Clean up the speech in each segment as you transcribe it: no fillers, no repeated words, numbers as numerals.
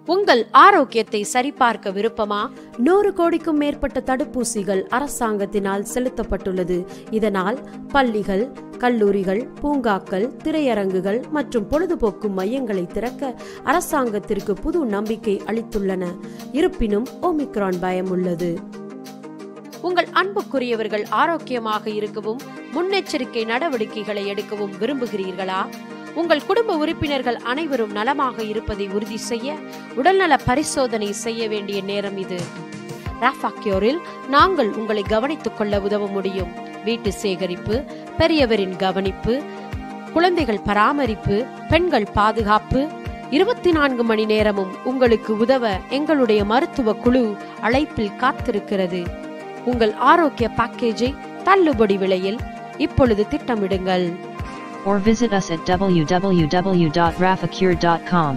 உங்கள் ஆரோக்கியத்தை சரிபார்க்க விருப்பமா? 100 கோடிக்கும் மேற்பட்ட தடுப்பூசிகள் அரசாங்கத்தினால் செலுத்தப்பட்டுள்ளது. இதனால் பள்ளிகள், கல்லூரிகள், பூங்காக்கள், திரையரங்குகள் மற்றும் பொழுதுபோக்கு மையங்களை திறக்க அரசாங்கத்திற்கு புது நம்பிக்கை அளித்துள்ளன. இருப்பினும் ஒமிக்ரான் பயம் உள்ளது. உங்கள் அன்புக்குரியவர்கள் ஆரோக்கியமாக இருக்கவும் முன்னெச்சரிக்கை நடவடிக்கைகளை எடுக்கவும் விரும்புகிறீர்களா? உங்கள் குடும்ப உறுப்பினர்கள் அனைவரும் நலமாக இருப்பதை உறுதி செய்ய உடல்நல பரிசோதனை செய்ய வேண்டிய நேரம் இது. ராஃபா கியூரில் நாங்கள் உங்களை கவனித்துக் கொள்ள உதவ முடியும். வீட்டு சேகரிப்பு, பெரியவரின் கவனிப்பு, குழந்தைகள் பராமரிப்பு, பெண்கள் பாதுகாப்பு, 24 மணி நேரமும் உங்களுக்கு உதவ எங்களுடைய மருத்துவ குழு அழைப்பில் காத்திருக்கிறது. உங்கள் ஆரோக்கிய பேக்கேஜை தள்ளுபடி விலையில் இப்பொழுது திட்டமிடுங்கள். Or visit us at www.rafacure.com.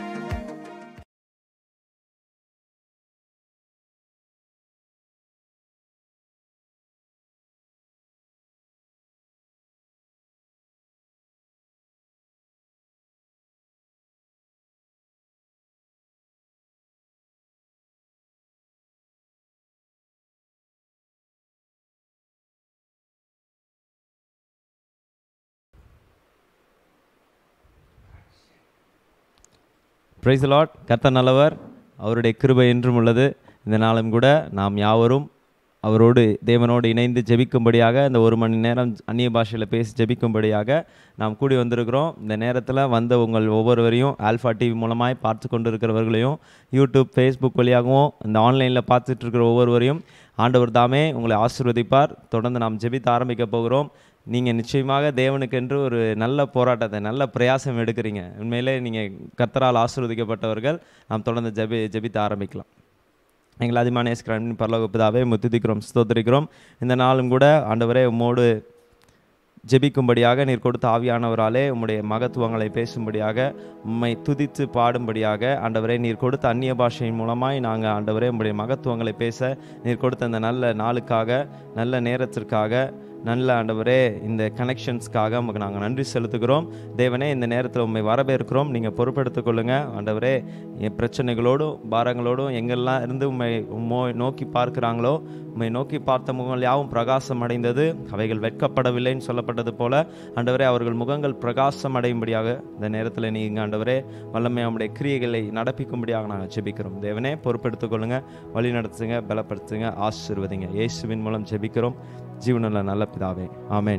Praise the lord. கர்த்தர் நல்லவர், அவருடைய கிருபை என்றும் உள்ளது. இந்த நாளும் கூட நாம் யாவரும் அவரோடு தேவனோடு இணைந்து ஜெபிக்கும்படியாக இந்த 1 மணி நேரம் அந்நிய பாஷையில் பேசி ஜெபிக்கும்படியாக நாம் கூடி வந்திருக்கிறோம். இந்த நேரத்தில் வந்த உங்கள் ஒவ்வொருவரையும் ஆல்ஃபா டிவி மூலமாய் பார்த்து கொண்டு இருக்கிறவர்களையும் யூடியூப், ஃபேஸ்புக் வழியாகவும் இந்த ஆன்லைனில் பார்த்துட்டு இருக்கிற ஒவ்வொருவரையும் ஆண்டவர் தாமே உங்களை ஆசீர்வதிப்பார். தொடர்ந்து நாம் ஜெபித்து ஆரம்பிக்க போகிறோம். நீங்கள் நிச்சயமாக தேவனுக்கென்று ஒரு நல்ல போராட்டத்தை, நல்ல பிரயாசம் எடுக்கிறீங்க. உண்மையிலே நீங்கள் கர்த்தரால் ஆசீர்வதிக்கப்பட்டவர்கள். நாம் தொடர்ந்து ஜெபித்து ஆரம்பிக்கலாம். எங்கள் அதிகமான நேசிக்கிறோம் பரலோக பிதாவே, துதிக்கிறோம், ஸ்தோத்திரிக்கிறோம். இந்த நாளும் கூட ஆண்டவரே உம்மோடு ஜெபிக்கும்படியாக நீர் கொடுத்த ஆவியானவராலே உம்முடைய மகத்துவங்களை பேசும்படியாக, உம்மை துதித்து பாடும்படியாக ஆண்டவரே நீர் கொடுத்த அந்நிய பாஷையின் மூலமாய் நாங்கள் ஆண்டவரே உம்முடைய மகத்துவங்களை பேச நீர் கொடுத்த அந்த நல்ல நாளுக்காக, நல்ல நேரத்திற்காக, நல்ல ஆண்டவரே இந்த கனெக்ஷன்ஸ்க்காக உங்களுக்கு நாங்கள் நன்றி செலுத்துகிறோம். தேவனே, இந்த நேரத்தில் உண்மை வரவேற்கிறோம். நீங்கள் பொறுப்பெடுத்துக் கொள்ளுங்கள் ஆண்டவரே. என் பிரச்சனைகளோடும் பாரங்களோடும் எங்கெல்லாம் இருந்து உண்மை நோக்கி பார்க்குறாங்களோ, உண்மை நோக்கி பார்த்த முகங்கள் யாவும் பிரகாசம் அடைந்தது, அவைகள் வெட்கப்படவில்லைன்னு சொல்லப்பட்டது போல ஆண்டவரே அவர்கள் முகங்கள் பிரகாசம் அடையும்படியாக இந்த நேரத்தில் நீங்கள் ஆண்டவரே வல்லமை நம்முடைய கிரியைகளை நடப்பிக்கும்படியாக நாங்கள் ஜெபிக்கிறோம். தேவனே, பொறுப்பெடுத்துக் கொள்ளுங்கள், வழி நடத்துங்க, பலப்படுத்துங்க, ஆசீர்வதிங்க. இயேசுவின் மூலம் ஜெபிக்கிறோம் ஜீவனுள்ள நல்ல பிதாவே, ஆமேன்.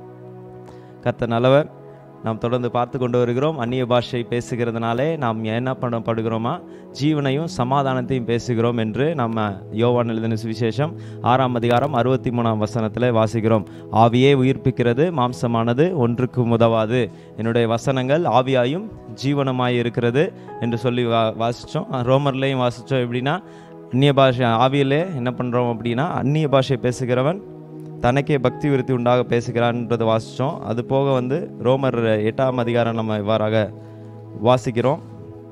கர்த்தர் நல்லவர். நாம் தொடர்ந்து பார்த்து கொண்டு வருகிறோம். அந்நிய பாஷை பேசுகிறதுனாலே நாம் என்ன பண்ணப்படுகிறோமா? ஜீவனையும் சமாதானத்தையும் பேசுகிறோம் என்று நம்ம யோவான் எழுதின சுவிசேஷம் 6ஆம் அதிகாரம் 63ஆம் வசனத்தில் வாசிக்கிறோம். ஆவியே உயிர்ப்பிக்கிறது, மாம்சமானது ஒன்றுக்கும் உதவாது. என்னுடைய வசனங்கள் ஆவியாயும் ஜீவனமாய் இருக்கிறது என்று சொல்லி வாசித்தோம். ரோமர்லேயும் வாசித்தோம். எப்படின்னா அந்நிய பாஷை ஆவியிலே என்ன பண்ணுறோம் அப்படின்னா, அந்நிய பாஷை பேசுகிறவன் தனக்கே பக்தி விருத்தி உண்டாக பேசுகிறான்ன்றதை வாசித்தோம். அது போக ரோமர் 8ஆம் அதிகாரம் நம்ம இவ்வாறாக வாசிக்கிறோம்.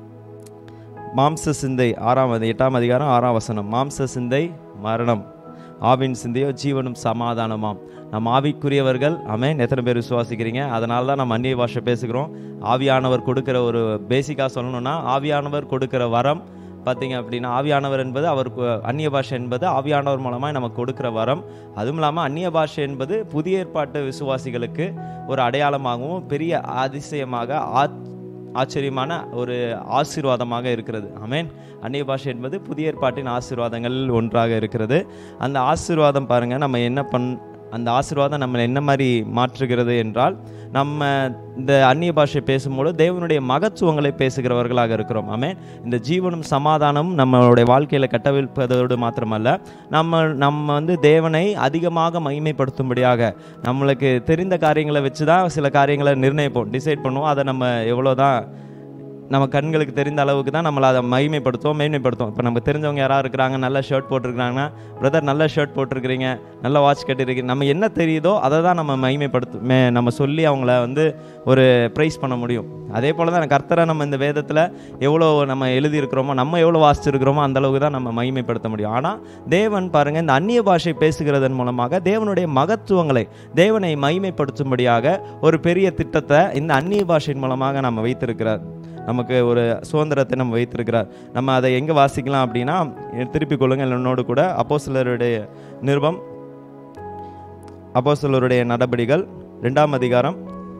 மாம்ச சிந்தை 8ஆம் அதிகாரம் 6ஆம் வசனம், மாம்ச சிந்தை மரணம், ஆவின் சிந்தையோ ஜீவனும் சமாதானமாம். நம்ம ஆவிக்குரியவர்கள், ஆமென். எத்தனை பேர் விசுவாசிக்கிறீங்க? அதனால தான் நம்ம அந்நிய பாஷை பேசுகிறோம். ஆவியானவர் கொடுக்கிற ஒரு பேசிக்காக சொல்லணும்னா, ஆவியானவர் கொடுக்கிற வரம் பார்த்தீங்க அப்படின்னா, ஆவியானவர் என்பது அவருக்கு, அந்நிய பாஷை என்பது ஆவியானவர் மூலமாக நமக்கு கொடுக்குற வரம். அதுவும் இல்லாமல் அந்நிய பாஷை என்பது புதிய ஏற்பாட்டு விசுவாசிகளுக்கு ஒரு அடையாளமாகவும் பெரிய அதிசயமாக ஆச்சரியமான ஒரு ஆசீர்வாதமாக இருக்கிறது. ஆமென். அந்நிய பாஷை என்பது புதிய ஏற்பாட்டின் ஆசீர்வாதங்கள் ஒன்றாக இருக்கிறது. அந்த ஆசீர்வாதம் பாருங்கள், நம்ம அந்த ஆசீர்வாதம் நம்ம என்ன மாதிரி மாற்றுகிறது என்றால், நம்ம இந்த அந்நிய பாஷை பேசும்போது தேவனுடைய மகத்துவங்களை பேசுகிறவர்களாக இருக்கிறோம். ஆமென். இந்த ஜீவனும் சமாதானமும் நம்மளுடைய வாழ்க்கையில் கட்டவிழ்ப்பதோடு மாத்திரமல்ல, நம்ம தேவனை அதிகமாக மகிமைப்படுத்தும்படியாக நம்மளுக்கு தெரிந்த காரியங்களை வச்சு தான் சில காரியங்களை நிர்ணயிப்போம், டிசைட் பண்ணுவோம். அதை நம்ம எவ்வளோதான் நம்ம கண்களுக்கு தெரிந்த அளவுக்கு தான் நம்மளை அதை மேன்மைப்படுத்துவோம். இப்போ நமக்கு தெரிஞ்சவங்க யாராவது இருக்கிறாங்க, நல்ல ஷர்ட் போட்டிருக்கிறாங்கன்னா, பிரதர் நல்ல ஷர்ட் போட்டிருக்கிறீங்க, நல்ல வாட்ச் கட்டிருக்கீங்க, நம்ம என்ன தெரியுதோ அதை தான் நம்ம நம்ம சொல்லி அவங்கள ஒரு ப்ரைஸ் பண்ண முடியும். அதே போல் தான் கர்த்தரை நம்ம இந்த வேதத்தில் எவ்வளோ நம்ம எழுதியிருக்கிறோமோ, நம்ம எவ்வளோ வாசிச்சிருக்கிறோமோ அந்த அளவுக்கு தான் நம்ம மகிமைப்படுத்த முடியும். ஆனால் தேவன் பாருங்கள், இந்த அந்நிய பாஷை பேசுகிறதன் மூலமாக தேவனுடைய மகத்துவங்களை, தேவனை மகிமைப்படுத்தும்படியாக ஒரு பெரிய திட்டத்தை இந்த அந்நிய பாஷையின் மூலமாக நம்ம வைத்திருக்கிறார். நமக்கு ஒரு சுதந்திரத்தை நம்ம வைத்திருக்கிறார். நம்ம அதை எங்கே வாசிக்கலாம் அப்படின்னா, திருப்பிக் கொள்ளுங்கள் என்னோடு கூட அப்போஸ்தலருடைய நிருபம், அப்போஸ்தலருடைய நடபடிகள் 2ஆம் அதிகாரம்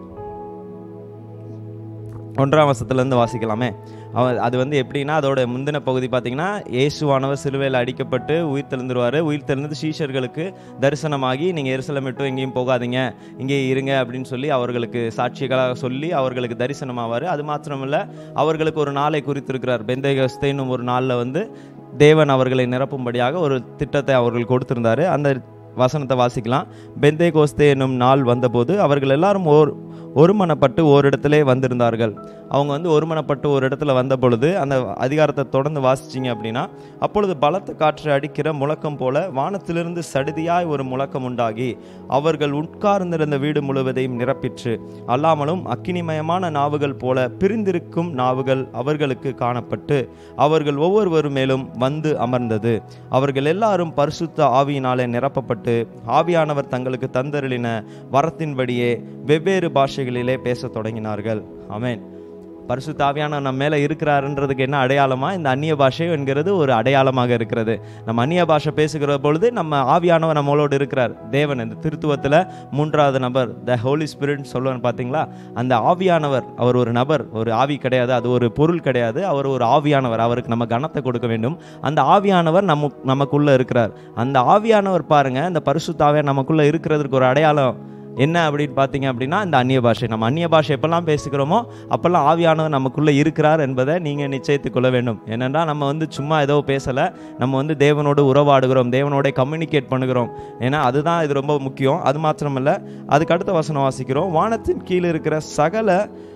1ஆம் வசனத்திலேருந்து வாசிக்கலாமே. அது எப்படின்னா, அதோட முந்தின பகுதி பார்த்தீங்கன்னா, இயேசுவானவர் சிலுவையில் அடிக்கப்பட்டு உயிர் தெழுந்துருவார். உயிர் தெழுந்து சீஷர்களுக்கு தரிசனமாகி, நீங்கள் எருசலேம் விட்டு எங்கேயும் போகாதீங்க, இங்கே இருங்க அப்படின்னு சொல்லி அவர்களுக்கு சாட்சிகளாக சொல்லி அவர்களுக்கு தரிசனமாவார். அது மாத்திரமல்ல, அவர்களுக்கு ஒரு நாளை குறித்திருக்கிறார். பெந்தேகொஸ்தே என்னும் ஒரு நாளில் தேவன் அவர்களை நிரப்பும்படியாக ஒரு திட்டத்தை அவர்கள் கொடுத்திருந்தார். அந்த வசனத்தை வாசிக்கலாம். பெந்தேகொஸ்தே என்னும் நாள் வந்தபோது அவர்கள் எல்லாரும் ஒருமனப்பட்டு ஓரிடத்திலே வந்திருந்தார்கள். அவங்க ஒருமனப்பட்டு ஒரு இடத்துல வந்த பொழுது, அந்த அதிகாரத்தை தொடர்ந்து வாசிச்சிங்க அப்படின்னா, அப்பொழுது பலத்த காற்று அடிக்கிற முழக்கம் போல வானத்திலிருந்து சடுதியாய் ஒரு முழக்கம் உண்டாகி அவர்கள் உட்கார்ந்திருந்த வீடு முழுவதையும் நிரப்பிற்று. அல்லாமலும் அக்கினிமயமான நாவுகள் போல பிரிந்திருக்கும் நாவுகள் அவர்களுக்கு காணப்பட்டு அவர்கள் ஒவ்வொருவரும் மேலும் வந்து அமர்ந்தது. அவர்கள் எல்லாரும் பரிசுத்த ஆவியினாலே நிரப்பப்பட்டு ஆவியானவர் தங்களுக்கு தந்தருளின வரத்தின்படியே வெவ்வேறு பாஷைகளிலே பேச தொடங்கினார்கள். ஆமென். பரிசுத்த ஆவியானவர் நம்ம மேலே இருக்கிறாருன்றதுக்கு என்ன அடையாளமா? இந்த அந்நிய பாஷை என்கிறது ஒரு அடையாளமாக இருக்கிறது. நம்ம அந்நிய பாஷை பேசுகிற பொழுது நம்ம ஆவியானவர் நம்மளோடு இருக்கிறார். தேவன் இந்த திருத்துவத்தில் 3வது நபர், த ஹோலி ஸ்பிரிட் சொல்லுவான்னு பார்த்தீங்களா? அந்த ஆவியானவர், அவர் ஒரு நபர், ஒரு ஆவி கிடையாது, அது ஒரு பொருள் கிடையாது, அவர் ஒரு ஆவியானவர். அவருக்கு நம்ம கனத்தை கொடுக்க வேண்டும். அந்த ஆவியானவர் நமக்குள்ளே இருக்கிறார். அந்த ஆவியானவர் பாருங்க, இந்த பரிசுத்த ஆவியானவர் நமக்குள்ளே இருக்கிறதுக்கு ஒரு அடையாளம் என்ன அப்படின்னு பார்த்தீங்க அப்படின்னா, இந்த அந்நிய பாஷை. நம்ம அந்நிய பாஷை எப்பெல்லாம் பேசுகிறோமோ அப்போல்லாம் ஆவியானவர் நமக்குள்ளே இருக்கிறார் என்பதை நீங்கள் நிச்சயித்து கொள்ள வேண்டும். ஏனென்னா நம்ம சும்மா ஏதோ பேசலை, நம்ம தேவனோடு உறவாடுகிறோம், தேவனோட கம்யூனிகேட் பண்ணுகிறோம். ஏன்னா அதுதான் இது ரொம்ப முக்கியம். அது மாத்திரமல்ல, அதுக்கு அடுத்த வசனம் வாசிக்கிறோம். வானத்தின் கீழ் இருக்கிற சகல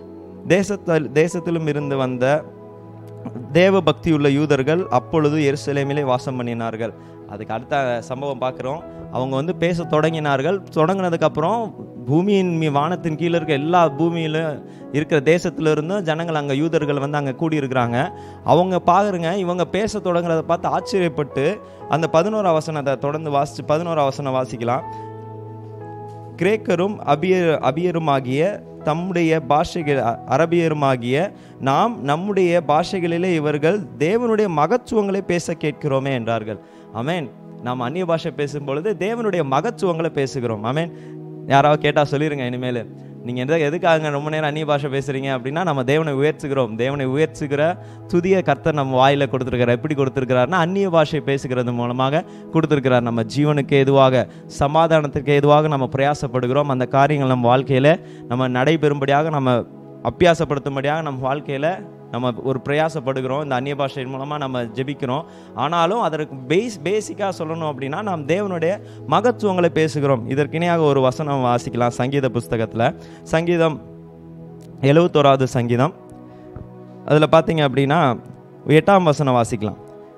தேசத்திலும் இருந்து வந்த தேவ பக்தியுள்ள யூதர்கள் அப்பொழுது எருசலேமிலே வாசம் பண்ணினார்கள். அதுக்கு அடுத்த சம்பவம் பார்க்குறோம். அவங்க பேச தொடங்கினார்கள். தொடங்கினதுக்கப்புறம் பூமியின் வானத்தின் கீழே இருக்க எல்லா பூமியில் இருக்கிற தேசத்திலிருந்தும் ஜனங்கள் அங்கே யூதர்கள் அங்கே கூடியிருக்கிறாங்க. அவங்க பாருங்க, இவங்க பேச தொடங்குறதை பார்த்து ஆச்சரியப்பட்டு அந்த 11ஆம் வசனத்தை தொடர்ந்து வாசித்து 11ஆம் வசனம் வாசிக்கலாம். கிரேக்கரும் அபியருமாகிய தம்முடைய பாஷைகள் அரபியருமாகிய நாம் நம்முடைய பாஷைகளிலே இவர்கள் தேவனுடைய மகத்துவங்களை பேச கேட்கிறோமே என்றார்கள். ஆமென். நாம் அந்நிய பாஷை பேசும் பொழுது தேவனுடைய மகத்துவங்களை பேசுகிறோம். ஆமென். யாராவது கேட்டால் சொல்லிடுங்க, இனிமேல் நீங்கள் எதுக்காக ரொம்ப நேரம் அந்நிய பாஷை பேசுகிறீங்க அப்படின்னா, நம்ம தேவனை உயர்த்துகிறோம். தேவனை உயர்த்துகிற துதிய கர்த்தர் நம்ம வாயில் கொடுத்துருக்கிறார். எப்படி கொடுத்துருக்கிறாருன்னா, அந்நிய பாஷை பேசுகிறது மூலமாக கொடுத்துருக்கிறார். நம்ம ஜீவனுக்கு ஏதுவாக, சமாதானத்துக்கு ஏதுவாக நம்ம பிரயாசப்படுகிறோம். அந்த காரியங்கள் நம்ம வாழ்க்கையில் நம்ம நடைபெறும்படியாக, நம்ம அபியாசப்படுத்தும்படியாக நம்ம வாழ்க்கையில் நம்ம ஒரு பிரயாசப்படுகிறோம். இந்த அந்நிய பாஷையின் மூலமாக நம்ம ஜெபிக்கிறோம். ஆனாலும் அதற்கு பேசிக்காக சொல்லணும் அப்படின்னா, நாம் தேவனுடைய மகத்துவங்களை பேசுகிறோம். இதற்கு இணையாக ஒரு வசனம் வாசிக்கலாம். சங்கீத புஸ்தகத்தில் சங்கீதம் 71வது சங்கீதம், அதில் பார்த்தீங்க அப்படின்னா 8ஆம் வசனம் வாசிக்கலாம்.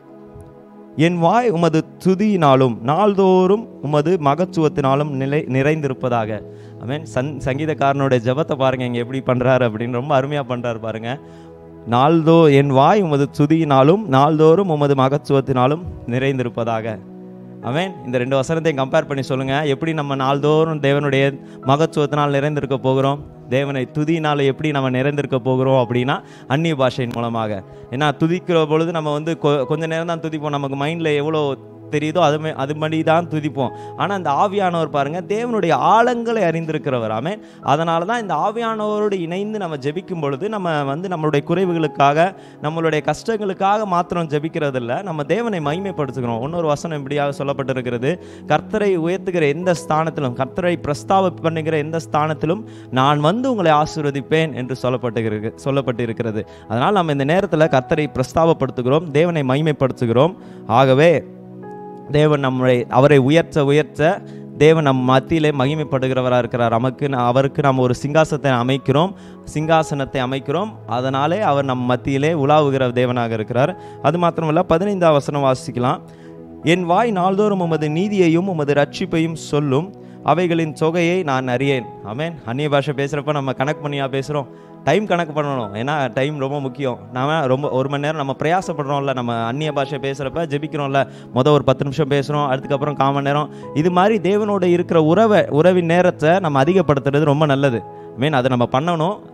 என் வாய் உமது துதியினாலும் நாள்தோறும் உமது மகத்துவத்தினாலும் நிறைந்திருப்பதாக. ஆமென். சங்கீதக்காரனுடைய ஜெபத்தை பாருங்கள், இங்கே எப்படி பண்ணுறாரு அப்படின்னு ரொம்ப அருமையாக பண்ணுறாரு பாருங்கள். என் வாய் உமது துதியினாலும் நாள்தோறும் உமது மகத்துவத்தினாலும் நிறைந்திருப்பதாக. ஆமென். இந்த 2 வசனத்தையும் கம்பேர் பண்ணி சொல்லுங்கள். எப்படி நம்ம நாள்தோறும் தேவனுடைய மகத்துவத்தினால் நிறைந்திருக்க போகிறோம்? தேவனை துதியினால் எப்படி நம்ம நிறைந்திருக்க போகிறோம் அப்படின்னா, அந்நிய பாஷையின் மூலமாக. ஏன்னா துதிக்கிற பொழுது நம்ம கொஞ்சம் நேரம் தான் துதிப்போம். நமக்கு மைண்டில் எவ்வளோ தெரியுதோ அதுபடி தான் துதிப்போம். ஆனால் இந்த ஆவியானவர் பாருங்க, தேவனுடைய ஆழங்களை அறிந்திருக்கிறவர். ஆமென். அதனால தான் இந்த ஆவியானவரோடு இணைந்து நம்ம ஜெபிக்கும் பொழுது நம்ம நம்மளுடைய குறைவுகளுக்காக, நம்மளுடைய கஷ்டங்களுக்காக மாத்திரம் ஜெபிக்கிறது இல்லை, நம்ம தேவனை மகிமைப்படுத்துகிறோம். இன்னொரு வசனம் இப்படியாக சொல்லப்பட்டிருக்கிறது. கர்த்தரை உயர்த்துகிற எந்த ஸ்தானத்திலும், கர்த்தரை பிரஸ்தாப பண்ணுகிற எந்த ஸ்தானத்திலும் நான் உங்களை ஆசீர்வதிப்பேன் என்று சொல்லப்பட்டிருக்கிறது. அதனால் நம்ம இந்த நேரத்தில் கர்த்தரை பிரஸ்தாபப்படுத்துகிறோம், தேவனை மகிமைப்படுத்துகிறோம். ஆகவே தேவன் அவரை உயர்த்த தேவன் நம் மத்தியிலே மகிமைப்படுகிறவராக இருக்கிறார். அவருக்கு நாம் ஒரு சிங்காசனத்தை அமைக்கிறோம். அதனாலே அவர் நம் மத்தியிலே உலாவுகிற தேவனாக இருக்கிறார். அது மாத்திரமல்ல, 15ஆம் வசனம் வாசிக்கலாம். என் வாய் நாள்தோறும் உமது நீதியையும் உமது ரட்சிப்பையும் சொல்லும், அவைகளின் தொகையை நான் அறியேன். ஆமென். அந்நிய பாஷை பேசுகிறப்ப நம்ம கணக்கு பண்ணியா பேசுகிறோம்? டைம் கணக்கு பண்ணணும். ஏன்னா டைம் ரொம்ப முக்கியம். நாம் 1 மணி நேரம் நம்ம பிரயாசப்படுறோம்ல, நம்ம அந்நிய பாஷை பேசுகிறப்ப ஜெபிக்கிறோம்ல, ஒரு 10 நிமிஷம் பேசுகிறோம், அதுக்கப்புறம் 1/4 மணி நேரம். இது மாதிரி தேவனோட இருக்கிற உறவின் நேரத்தை நம்ம அதிகப்படுத்துறது ரொம்ப நல்லது. அதை நம்ம பண்ணணும்.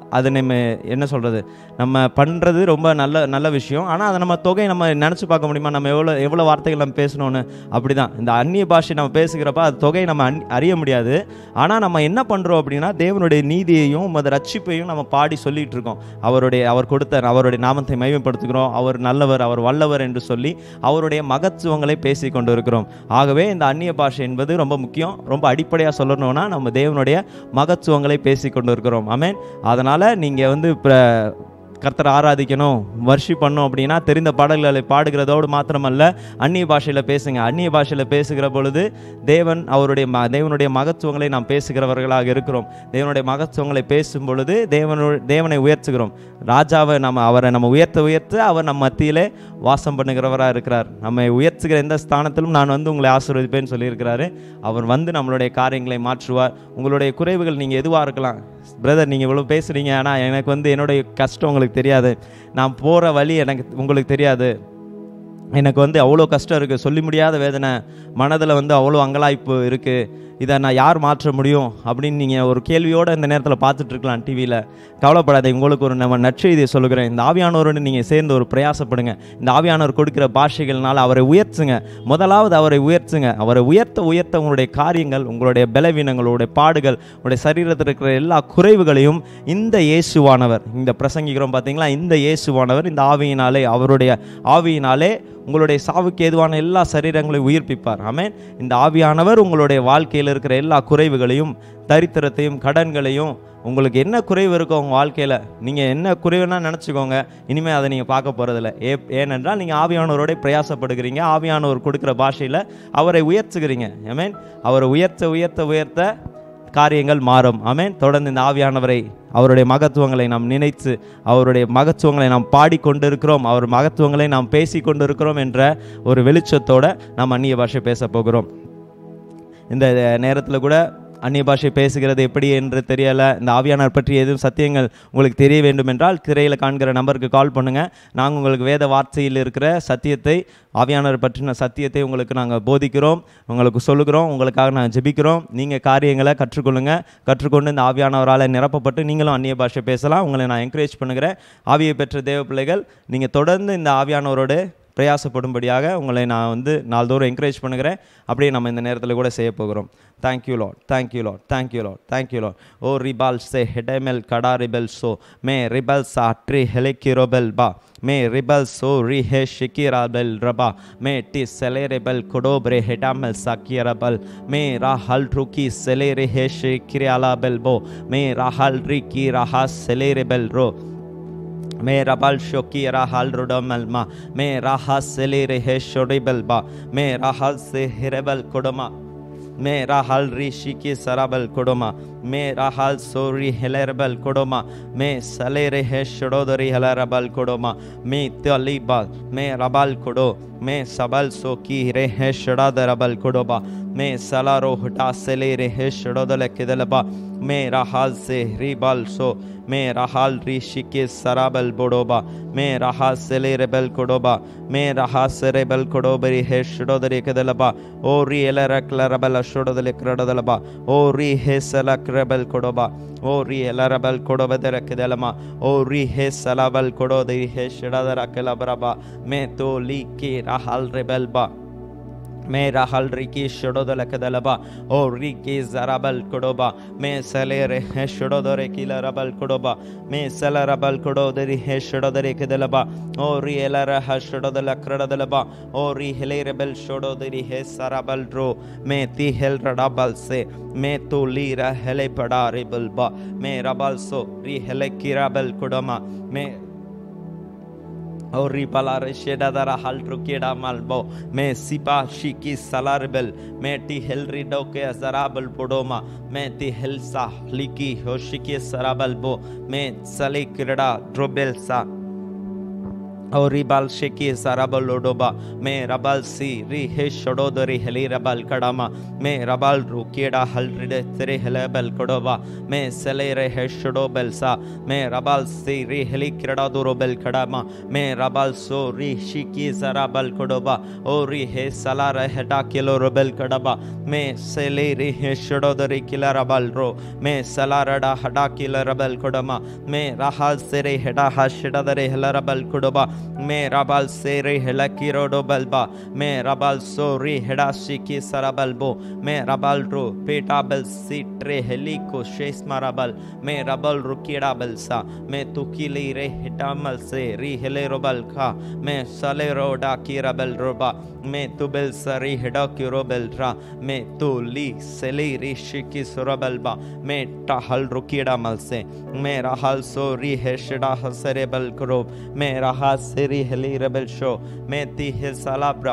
அது நம்ம என்ன சொல்கிறது, நம்ம பண்ணுறது ரொம்ப நல்ல விஷயம். ஆனால் அதை நம்ம தொகை நம்ம நினச்சி பார்க்க முடியுமா, நம்ம எவ்வளோ வார்த்தைகள் நம்ம பேசணும்னு? அப்படி தான் இந்த அந்நிய பாஷை நம்ம பேசுகிறப்ப அது தொகை நம்ம அறிய முடியாது. ஆனால் நம்ம என்ன பண்ணுறோம் அப்படின்னா, தேவனுடைய நீதியையும் அது ரட்சிப்பையும் நம்ம பாடி சொல்லிகிட்டு இருக்கோம். அவர் கொடுத்த அவருடைய நாமத்தை மகிமைப்படுத்துகிறோம். அவர் நல்லவர், அவர் வல்லவர் என்று சொல்லி அவருடைய மகத்துவங்களை பேசி கொண்டு இருக்கிறோம். ஆகவே இந்த அந்நிய பாஷை என்பது ரொம்ப முக்கியம். ரொம்ப அடிப்படையாக சொல்லணும்னா நம்ம தேவனுடைய மகத்துவங்களை பேசி கொண்டு இருக்கிறோம். ஆமென். அதனால் நீங்கள் கர்த்தரை ஆராதிக்கணும், வர்ஷிப் பண்ணணும் அப்படின்னா தெரிந்த பாடல்களை பாடுகிறதோடு மாத்திரமல்ல, அந்நிய பாஷையில் பேசுங்க. அந்நிய பாஷையில் பேசுகிற பொழுது தேவனுடைய மகத்துவங்களை நாம் பேசுகிறவர்களாக இருக்கிறோம். தேவனுடைய மகத்துவங்களை பேசும் பொழுது தேவனை உயர்த்துகிறோம். ராஜாவை அவரை நம்ம உயர்த்த அவர் நம்ம மத்தியிலே வாசம் பண்ணுகிறவராக இருக்கிறார். நம்மை உயர்த்துகிற எந்த ஸ்தானத்திலும் நான் உங்களை ஆசீர்வதிப்பேன்னு சொல்லியிருக்கிறாரு. அவர் நம்மளுடைய காரியங்களை மாற்றுவார். உங்களுடைய குறைவுகள் நீங்கள் எதுவாக இருக்கலாம். பிரதர், நீங்கள் இவ்வளோ பேசுகிறீங்க, ஆனால் எனக்கு என்னுடைய கஷ்டம் உங்களுக்கு தெரியாது, நான் போகிற வழி உங்களுக்கு தெரியாது, எனக்கு அவ்வளோ கஷ்டம் இருக்குது, சொல்லி முடியாத வேதனை, மனதில் அவ்வளோ அங்கலாய்ப்பு இருக்குது, இதை நான் யார் மாற்ற முடியும் அப்படின்னு நீங்கள் ஒரு கேள்வியோடு இந்த நேரத்தில் பார்த்துட்ருக்கலாம் டிவியில். கவலைப்படாதீங்க, உங்களுக்கு ஒரு நம்ம நற்செய்தியை சொல்லுகிறேன். இந்த ஆவியானவரோடு நீங்கள் சேர்ந்து ஒரு பிரயாசப்படுங்க. இந்த ஆவியானவர் கொடுக்குற பாஷைகள்னால் அவரை உயர்த்துங்க. முதலாவது அவரை உயர்த்துங்க. அவரை உயர்த்த உங்களுடைய காரியங்கள், உங்களுடைய பலவீனங்கள், உங்களுடைய பாடுகள், உங்களுடைய சரீரத்தில் இருக்கிற எல்லா குறைவுகளையும் இந்த இயேசுவானவர், இந்த பிரசங்கிக்கிறோம் பார்த்தீங்களா, இந்த இயேசுவானவர் இந்த ஆவியினாலே, அவருடைய ஆவியினாலே உங்களுடைய சாவுக்கு ஏதுவான எல்லா சரீரங்களையும் உயிர்ப்பிப்பார். ஆமென். இந்த ஆவியானவர் உங்களுடைய வாழ்க்கையில் இருக்கிற எல்லா குறைவுகளையும், தரித்திரத்தையும், கடன்களையும், உங்களுக்கு என்ன குறைவு இருக்கோ உங்கள் வாழ்க்கையில், நீங்கள் என்ன குறைவுன்னா நினச்சிக்கோங்க, இனிமேல் அதை நீங்கள் பார்க்க போகிறதில்ல. ஏனென்றால் நீங்கள் ஆவியானவரோட பிரயாசப்படுகிறீங்க. ஆவியானவர் கொடுக்குற பாஷையில் அவரை உயர்த்துகிறீங்க. ஆமென். அவரை உயர்த்த காரியங்கள் மாறும். ஆமென். தொடர்ந்து இந்த ஆவியானவரை, அவருடைய மகத்துவங்களை நாம் நினைத்து, அவருடைய மகத்துவங்களை நாம் பாடிக்கொண்டிருக்கிறோம், அவர் மகத்துவங்களை நாம் பேசி கொண்டிருக்கிறோம் என்ற ஒரு வெளிச்சத்தோடு நாம் அந்நிய பாஷை பேச போகிறோம். இந்த நேரத்தில் கூட அந்நிய பாஷை பேசுகிறது எப்படி என்று தெரியலை, இந்த ஆவியானவர் பற்றி எதுவும் சத்தியங்கள் உங்களுக்கு தெரிய வேண்டும் என்றால் திரையில் காண்கிற நம்பருக்கு கால் பண்ணுங்கள். நாங்கள் உங்களுக்கு வேத வார்த்தையில் இருக்கிற சத்தியத்தை, ஆவியானவர் பற்றின சத்தியத்தை உங்களுக்கு நாங்கள் போதிக்கிறோம், உங்களுக்கு சொல்லுகிறோம், உங்களுக்காக நாங்கள் ஜெபிக்கிறோம். நீங்கள் காரியங்களை கற்றுக்கொண்டு இந்த ஆவியானவரால் நிரப்பப்பட்டு நீங்களும் அந்நிய பாஷை பேசலாம். உங்களை நான் என்கரேஜ் பண்ணுகிறேன். ஆவியை பெற்ற தேவ பிள்ளைகள், நீங்கள் தொடர்ந்து இந்த ஆவியானவரோடு பிரயாசப்படும்படியாக உங்களை நான் நாள்தோறும் என்கரேஜ் பண்ணுகிறேன். அப்படியே நம்ம இந்த நேரத்தில் கூட செய்ய போகிறோம். Thank you lord, thank you lord, thank you lord, thank you lord. ஓ ரிபால் சே ஹெடமெல் கடா ரிபல் சோ மே ரிபல் சா ட்ரி ஹெலிக்கிரோபெல் பா மே ரிபல் சோ ரி ஹே ஷிகிராபெல் ரபா மே டி செலேரெபெல் கொடோப்ரே ஹெடாமெல் சாக்கியரபல் மே ராஹல் ருக்கி செலேரி ஹே ஷிகிரியாலாபெல் போ மே ராஹல் ரிக்கி ராஹா செலேரெபெல் ரோ மே ரபல் ஷோக்கி ராஹல் ருடமல்மா மே ராஹா செலேரி ஹே ஷோரிபெல் பா மே ராஹல் சே ஹிரபெல் கொடமா மே ராஹல் ரிஷிகி சரபல் கொடோமா மே ராஹல் சோரி ஹெலரபல் கொடோமா மே சலேரி ஹே ஷடோதரி ஹெலரபல் கொடோமா மே தலிபால் மே ரபல் கொடோ மே சபல் சோக்கி ரே ஹே ஷடாதரபல் கொடோபா மே சலாரோ ஹட்டா செலேரி ஹே ஷடோதல கிதலபா மே ராஹல் சே ரிபல் சோ மே ராஹல் ரிஷிகி சரபல் போடோபா மே ராஹா செலேரபல் கொடோபா மே ராஹா செரபல் கொடோபரி ஹே ஷடோதரி கிதலபா ஓ ரி எலரக்லரபல் ஷடோதல கிரடதலபா ஓ ரி ஹே சலக்ரபல் கொடோபா ஓ ரி எலரபல் கொடோபதர கிதலமா ஓ ரி ஹே சலபல் கொடோதரி ஹே ஷடதர கலபரபா மே தோ லி கி ராஹல் ரெபல் பா மே ராஹல் ரிக்கி ஷடோதல கதலபா ஓ ரிக்கி ஜரபல் கொடோபா மே சலேரே ஹே ஷடோதரே கிலரபல் கொடோபா மே சலரபல் கொடோதரி ஹே ஷடோதரே கதலபா ஓ ரி எலர ஹ ஷடோதல கிரடதலபா ஓ ரி ஹெலேரபல் ஷடோதரி ஹே சரபல் ட்ரோ மே தி ஹெல் ரடபல் சே மே து லீர ஹெலே படா ரிபல் பா மே ரபல் சோ ரி ஹெலே கிரபல் கொடோமா மே और रिपलार शेडादरा हल रुकेडा मालबो मैं सिपा शिकी सलारबल मैं टी हेलरी डोके जराबल पोडोमा मैं टी हेल्सा लिकी होशिकी सराबल बो मैं सली किरडा ड्रोबेल सा और रिबाल शेकी सरबल लोडोबा में रबल सी री हे शोडोदरी हेली रबल कडामा में रबल रुकीड़ा हलरिडे तेरे हेलेबल कोडोबा में सेलेरे हे शोडोबल सा में रबल सी री हेली क्रीड़ा दुरोबल कडामा में रबल सो री शिकी सरबल कोडोबा ओ री हे सला हेडा किलो रबल कडाबा में सेले री हे शोडोदरी किला रबल रो में सला रडा हडा किला रबल कोडमा में रहा सेरे हेडा हशडदरे हेला रबल कोडोबा में रबल सेरे हेला किरोडो बलबा में रबल सोरी हेडा शिकी सरबलबो में रबल रो पेटा बल सीट्रे हेली को शेष मारबल में रबल रुकीड़ा बलसा में तुकीली रे हिटामल से री हेले रोबल खा में सले रोडा की रबल रोबा में तुबल सरी हेडा की रोबल रा में तुली सेली री शिकी सुरबलबा में टहल रुकीड़ा मल से में रहल सोरी हेशडा हसरे बल करो में रहा सेरी हेली रबल शो में ती हे सलाब्रा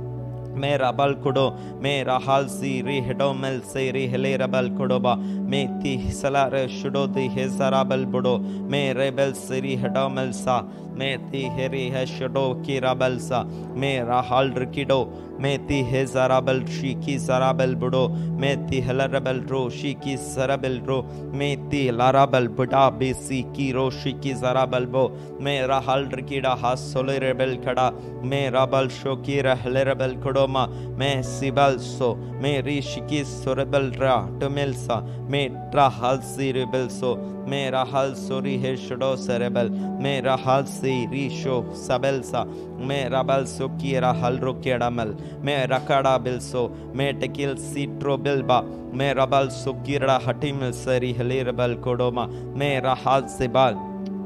में रबल कुडो में रहल सी री हेडो मल से री हेले रबल कुडोबा में ती सला रे शुडो ती हे सरबल बुडो में रेबल सेरी हेडो मल सा में ती हेरी है शुडो की रबल सा में रहल रकिडो में ती हे सरबल शिकी सरबल बुडो में ती हलरबल रो शिकी सरबल रो में ती लरबल बुडा बेसी की रो शिकी सरबल बो में रहल रकिडा हास सोले रेबल खड़ा में रबल शो की रहलरबल कुडोमा में सिबल सो में री शिकी सुरबल रा टमेलसा में रहल सी रेबल सो में रहल सोरी हे शुडो सरबल में रहल सी री शो सबलसा में रबल सो की रहल रुकेड़मल में रकड़ा बिलसो में टेकिल सीट्रो बिलबा में रबल सो कीड़ा हटिमिल सरी हले रबल कोडोमा में रहल सिबाल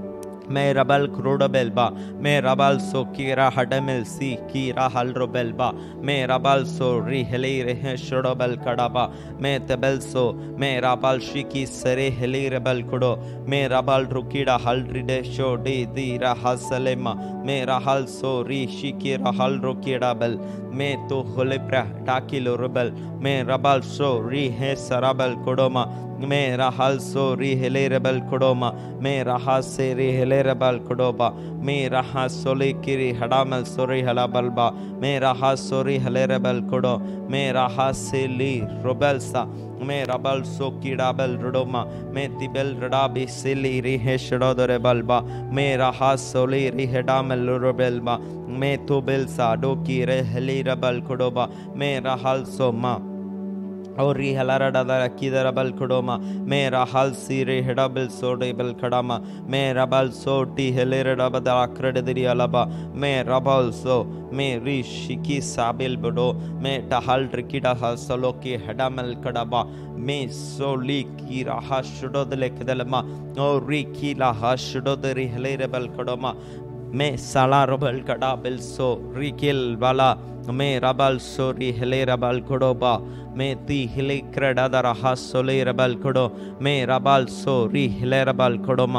में रबल क्रोडबेलबा में रबल सो कीरा हडमिल सी कीरा हलरोबेलबा में रबल सो री हेली रे शोडबल कडाबा में तबल सो में रबल शिकी सरे हेली रबल कुडो में रबल रुकीड़ा हलरिडे शो डी दी रहसलेमा में रहल सो री शिकी रहल रुकीड़ा बल में तो होलेप्रा टाकिलो रबल में रबल सो री हे सरबल कुडोमा में रहल सो री हेले रबल कुडोमा में रहा से री हेले रबल कुडोबा में रहा सोले किरी हडामल सोरी हला बलबा में रहा सोरी हले रबल कुडो में रहा से ली रबल सा में रबल सो कीड़ाबल रुडोमा में तिबल रडाबी सिली री हे शडोदरे बलबा में रहा सोली री हेडामल रुबलबा में तो बिल सा डो की रे हेली रबल कुडोबा में रहल सो मा और री हलारडा कीदर बल कुडोमा में रहल सी रे हेडबल सोडे बल खडामा में रबल सोटी हेलेर डबद आक्रडदिरी अलबा में रबल सो में री शिकी साबिल बडो में टहल ट्रिकिडा हसलो की हेडमल कडाबा में सोली की रहा शुडोदले कदलमा और री कीला हशुडोदरी हेलेर बल कडामा में साला रबल कड़ा बिल सो रिकिल वाला में रबल सो री हेले रबल कुडोबा में ती हिले क्रेडा दरहा सोले रबल कुडो में रबल सो री हिले रबल कुडोमा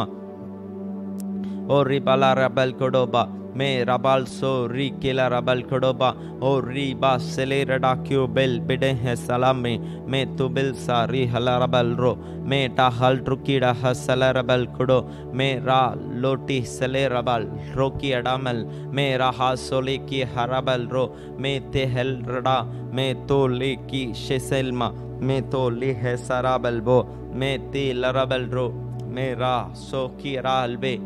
और रिबला रबल कुडोबा में रबल सो री केला रबल कुडोबा और री बा सेले रडा क्यू बिल बिडे है सलामी में तु बिल सा री हला रबल रो में टा हल ट्रुकीडा हसला रबल कुडो में रा लोटी सेले रबल रोकी अडामल में रहा सोले की हरबल रो में ते हल रडा में तो ले की शेसेलमा में तो ले है सराबल बो में ते लरबल रो में रा सो की रालबे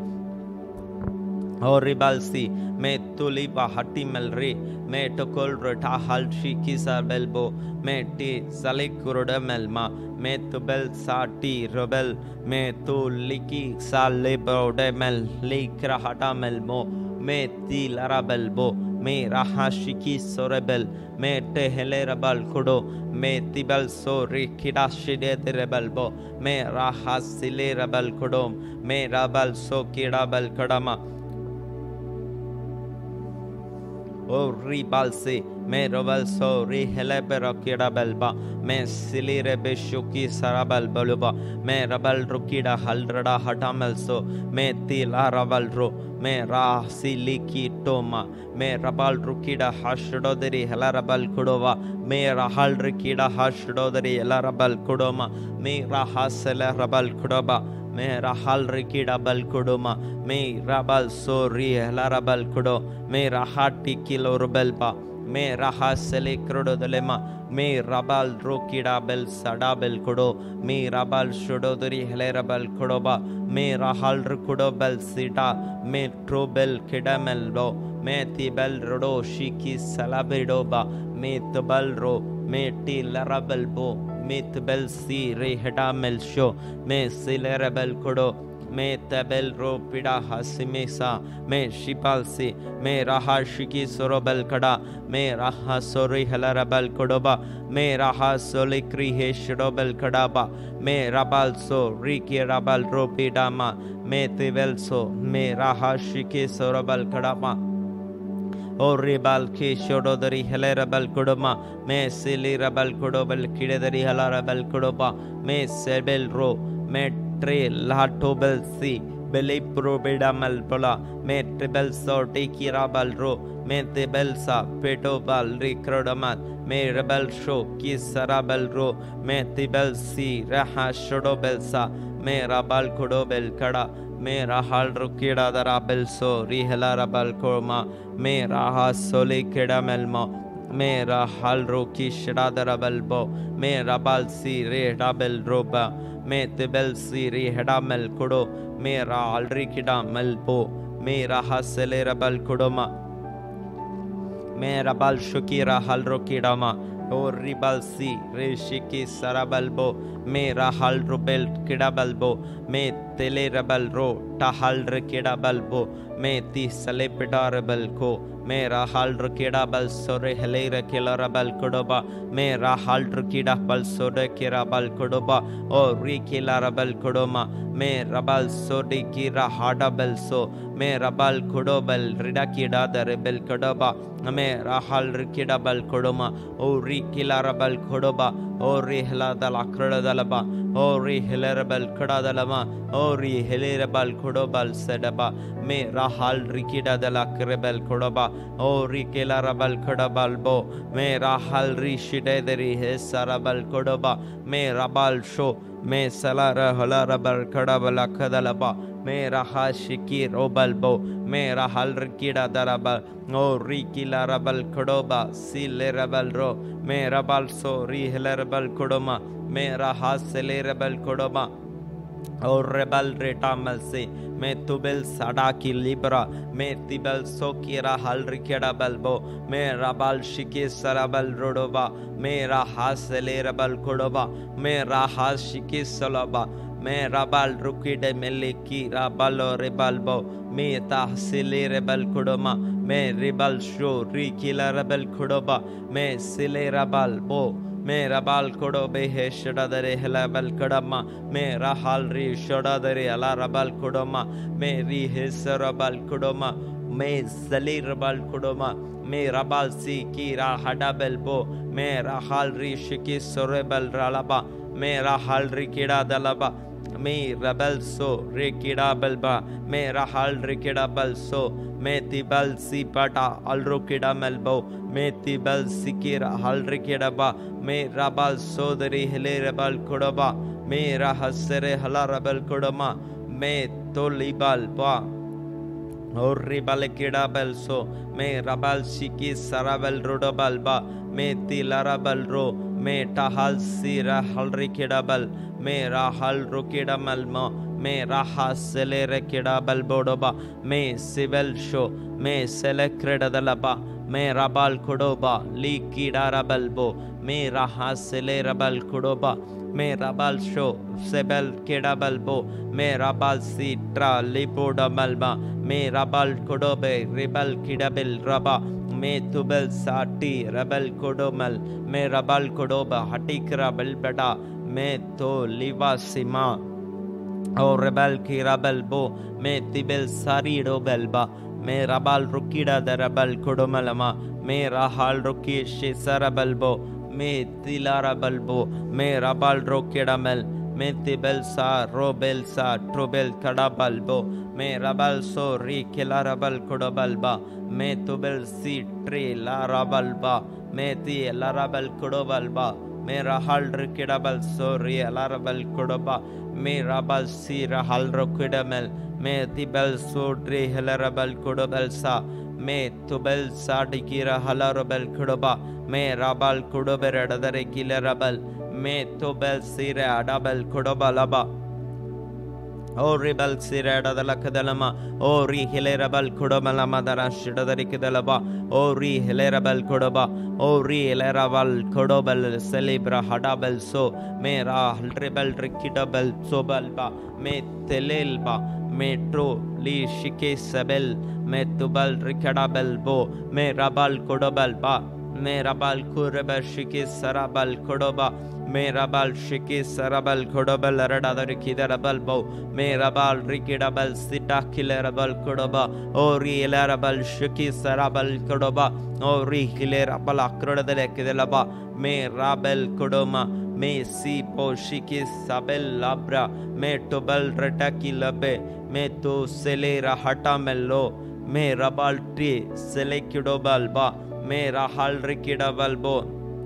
और रिबलसी में तुली बाहटी मिल रे में टकोल रटा हल्शी की सरबेलबो में टी सले कुरुड मेलमा में तुबल साटी रबल में तो लिकी साले बरोडे मेल लिक रहाटा मेलमो में ती लराबेलबो में रहा शिकी सोरेबल में टेहले रबल कुडो में तिबल सो रिकिडा शिडे रबलबो में रहा सिले रबल कुडो में रबल सो कीड़ा बल कड़मा और रिबल से मैं रबल सो री हेले पे रकीड़ा बलबा मैं सिली रे बेशुकी सरबल बलबा मैं रबल रुकीड़ा हलरडा हटामल सो मैं तिला रबल रो मैं रा सिली की टोमा मैं रबल रुकीड़ा हशडोदरी हेला रबल कुडोवा मैं रहल रुकीड़ा हशडोदरी हेला रबल कुडोमा मैं रहा सेला रबल कुडोबा me rahal rikida bal kodoma me rabal so ri hela rabal kodo me rahati kilo rubelba me raha sele krodo delema me rabal rokida bel sada bel kodo me rabal shododri hele rabal kodoba me rahal rukodo bel sita me trobel kedamelbo me tibel rodo shiki salabidoba me tbal ro me ti larabel bo me tbel si re hedamel sho me silerabel kodo me tabel ro pida hasimesa me shipalsi me raha shiki sorobel kada me raha sori helarabel kodoba me raha solikri he shidobel kadaba me rabal so riki rabal ro pidama me tibel so me raha shiki sorobel kadaba O ribal ki shododari helerabal kodoma me sili rabal kodobal kidadari helarabal kodoba me sebel ro me tre latobel si beli probedamal pola me trebel so tiki rabal ro me tebelsa petobal rikrodamal me rebel sho ki sarabal ro me tibel si raha shodobelsa me rabal kodobel kada me rahal rukida darabel so rihela rabal koma me raha soli kedamelmo me rahal ruki shida darabel bo me rabal si re dabel roba me tibel si re hedamel kodo me rahal rikida melbo me raha sele rabal kodoma me rabal shukira hal rukidama o ribal si re shiki sarabalbo me rahal rubel kidabalbo me tele rabal ro tahal rekidabalbo me ti sale pidarabal ko me rahal rekidabal sore helera kilarabal kodoba me rahal rekidabal sore kirabal kodoba o rikilarabal kodoma me rabal sode kira hadabal so me rabal kodobal ridakida darebel kodoba me rahal rekidabal kodoma o rikilarabal kodoba o rihla dalakradalaba o rihilarabal kodadalama o rihilarabal kodobal sedaba me rahal rikida dalakrebel kodoba o rikilarabal kodabal bo me rahal rishidederi hesarabal kodoba me rabal sho me salara halarabal kodabala kadalaba me raha shikir obalbo me rahal rikida darabal o rikilarabal kodoba silerabal ro me rabal so rihilarabal kodoma me raha selerabal kodoma o rebel retamal se me tubel sadaki libra me tibel sokira hal rikeda balbo me rabal shiki sarabal rodoba me raha selerabal kodoba me raha shiki solaba me rabal rukide meliki rabalo rebalbo me tahsile rebel kodoma me ribal sho rikila rebel kodoba me sile rabal bo me rabal kodobe he shadadare helabal kodama me rahal ri shadadare ala rabal kodoma me ri hesarabal kodoma me zali rabal kodoma me rabal si kira hadabel bo me rahal ri shiki sorebal ralaba me rahal ri kida dalaba me rabal so rekida balba me rahal rekida bal so me tibal si pata alro kida melbo me tibal sikira hal rekida ba me rabal so deri hele rabal kodaba me rahasere hala rabal kodama me tolibal ba और रिबल किड़ा बल सो मैं rubble शिकी Sarbal रोडबल बा मैं तिलरबल रो मैं टहल सिरा हलरी किड़ा बल मैं राहल रुकिड़ा मलमो मैं राहा सेलेरे किड़ा बल बोडोबा मैं सिबल शो मैं सेलेक्रेड दलबा मैं रबल कुडोबा ली किड़ा रबल बो मैं राहा सेलेरबल कुडोबा मैं रबल शो सेबल किड़ा बल बो मैं रबल सीट्रा लिपोडा मलबा मैं रबल कोडोबे रिबल किडबल रबा मैं तुबल साटी रबल कोडोमल मैं रबल कोडोबा हटिकरा बलबड़ा मैं तो लिवा सिमा और रबल की रबल बो मैं तिबल सारी डोबलबा मैं रबल रुकिड़ा द रबल कोडोमलमा मैं राहल रुकी शेसरबल बो मैं तिला रबल बो मैं रबल रोकिड़मल मैं तिबल सा रोबेल सा ट्रोबेल कड़ाबल बो मैं रबल सो री किला रबल कुडबल बा मैं तुबल सी ट्रे ला रबल बा मैं ती ला रबल कुडबल बा me rahal rikidabal sori alarabal kodoba, me rabal si rahal rokidamel, me tibel sodri helarabal kodobel sa, me tubel sa dikira halarabal kodoba, me rabal kodober adare kilarabal, me tubel sire adabel kodoba laba. O ribal sirada la kadalama, O re hilerabal kodomalama dara shidadarikedalaba, O re hilerabal kodoba, O re hilerabal kodobal celebra hadabel so, me ra ribal rikidabel sobalba, me telelba, me tro li shike sabel, me tubal rikadabel bo, me rabal kodobal ba, me rabal kurabal shike sarabal kodoba, me rabal shiki sarabal kodobal radadar kidarabal bow, me rabal rikidabal sita kilerabal kodoba, o re larabal shiki sarabal kodoba, o re hilerabal akrodale kidelaba, me rabel kodoma, me si po shiki sabel labra, me tobal retaki labe, me to selera hatamello, me rabal tree selekidobal ba, me rahal rikidabal bo,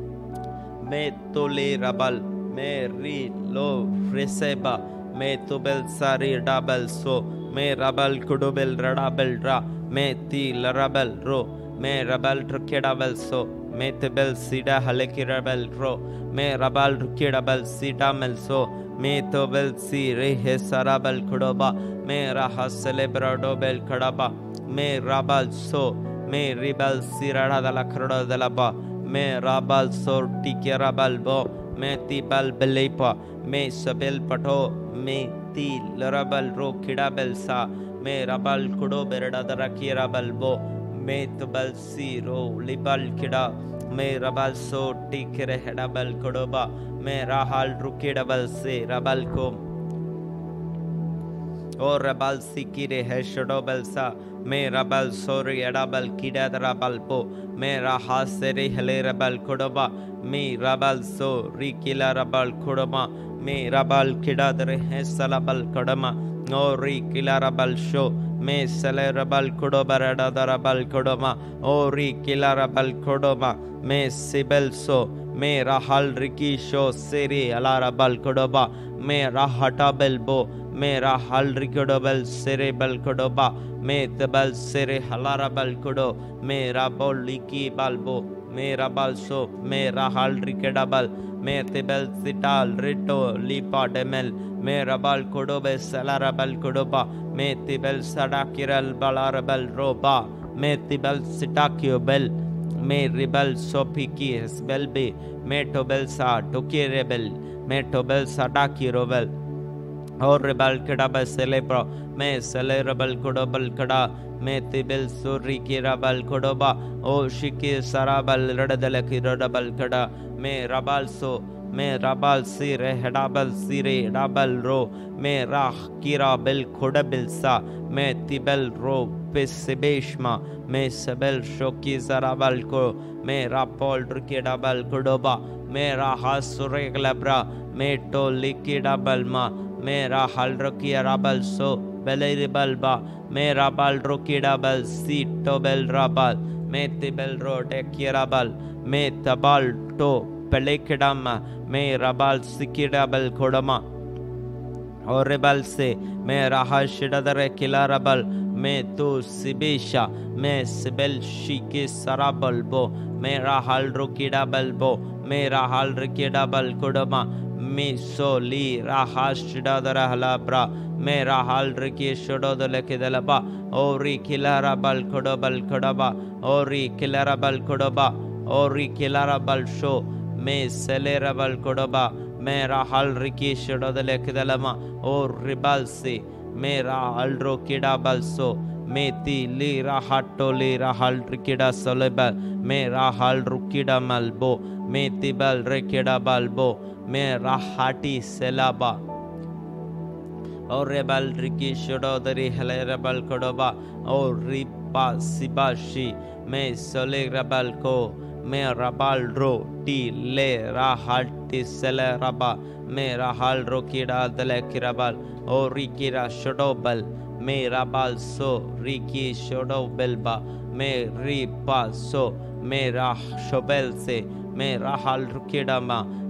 me tole rabal, me ri lo reseba, me tobel sari double so, me rabal kudobel radabel ra, me ti larabel ro, me rabal trukedabel so, me tebel sida halekirabel ro, me rabal trukedabel sida mel so, me tobel si re sarabel kudoba, me raha celebradobel kadaba, me rabal so, me ribal sirada la krodo de la ba, me rabal sorti kerabal bo, me tibal belepa, me sabel pato, me ti larabal ro kidabel sa, me rabal kudo berada rakirabal bo, me tubal si ro libal kida, me rabal sorti kere hedabal kudoba, me rahal rukidabal se rabal ko, o rabal sikire heshadobel sa, me rabal sori edabal kidadarabal po, me raha sere helerabal kodoba, me rabal so rikila rabal kodoma, me rabal kidadare hesalabal kodoma, o rikila rabal sho, me selerabal kodoba radadarabal kodoma, o rikila rabal kodoma, me sibel so, me rahal riki sho seri alarabal kodoba, me rahatabel bo, me rahal rikodobel serebal kodoba, me tebal sere halarabal kodo, me rabol liki balbo, me rabal so, me rahal rikedabal, me tebel sital rito lipa demel, me rabal kodobe salarabal kodoba, me tebel sadakiral balarabal roba, me tebel sitakio me ribal sopiki hesbelbe, me tobel sa tokirebel, me tobel sadaki robel, or rebel kedaba celebro, me celerabal kodobal kada, me tibel suri kirabal kodoba, o shiki sarabal radalaki rodabal kada, me rabal so, me rabal sire hedabal sire dabal ro, me rah kirabel kodabil sa, me tibel ro pesibeshma, me sebel shoki zarabal ko, me rapol rikidabal kodoba, me rahasure glabra, me to likidabal ma, me rahal rokirabal so, beliribalba, me rabal rokidabal si tobel rabal, me tibel ro dekirabal, me tabal to pelekidama, me rabal sikidabal kodama, or rebal se, me raha shidadare kilarabal, me tu sibisha, me sibel shiki sarabal bo, me rahal rokidabal bo, me rahal rikidabal kodama, me so li raha shidadara halabra, me rahal riki shodo lekidalaba, ori kilarabal kodobal kodaba, ori kilarabal kodoba, ori kilarabal sho, me selerabal kodoba, me rahal riki shodo lekidalama, or ribalsi, me rahal rokidabal so, me ti li rahato li rahal rikida solebal, me rahal rukida malbo, me tibal rekida balbo, me rahati selaba, or rebal riki shododari helerabal kodoba, or ripa sibashi, me solerabal ko, me rabal ro ti le rahati seleraba, me rahal rokida delekirabal, or rikira shodobal, me rabal so riki shodobelba, me ripa so, me rah shobel se, me rahal rukidama,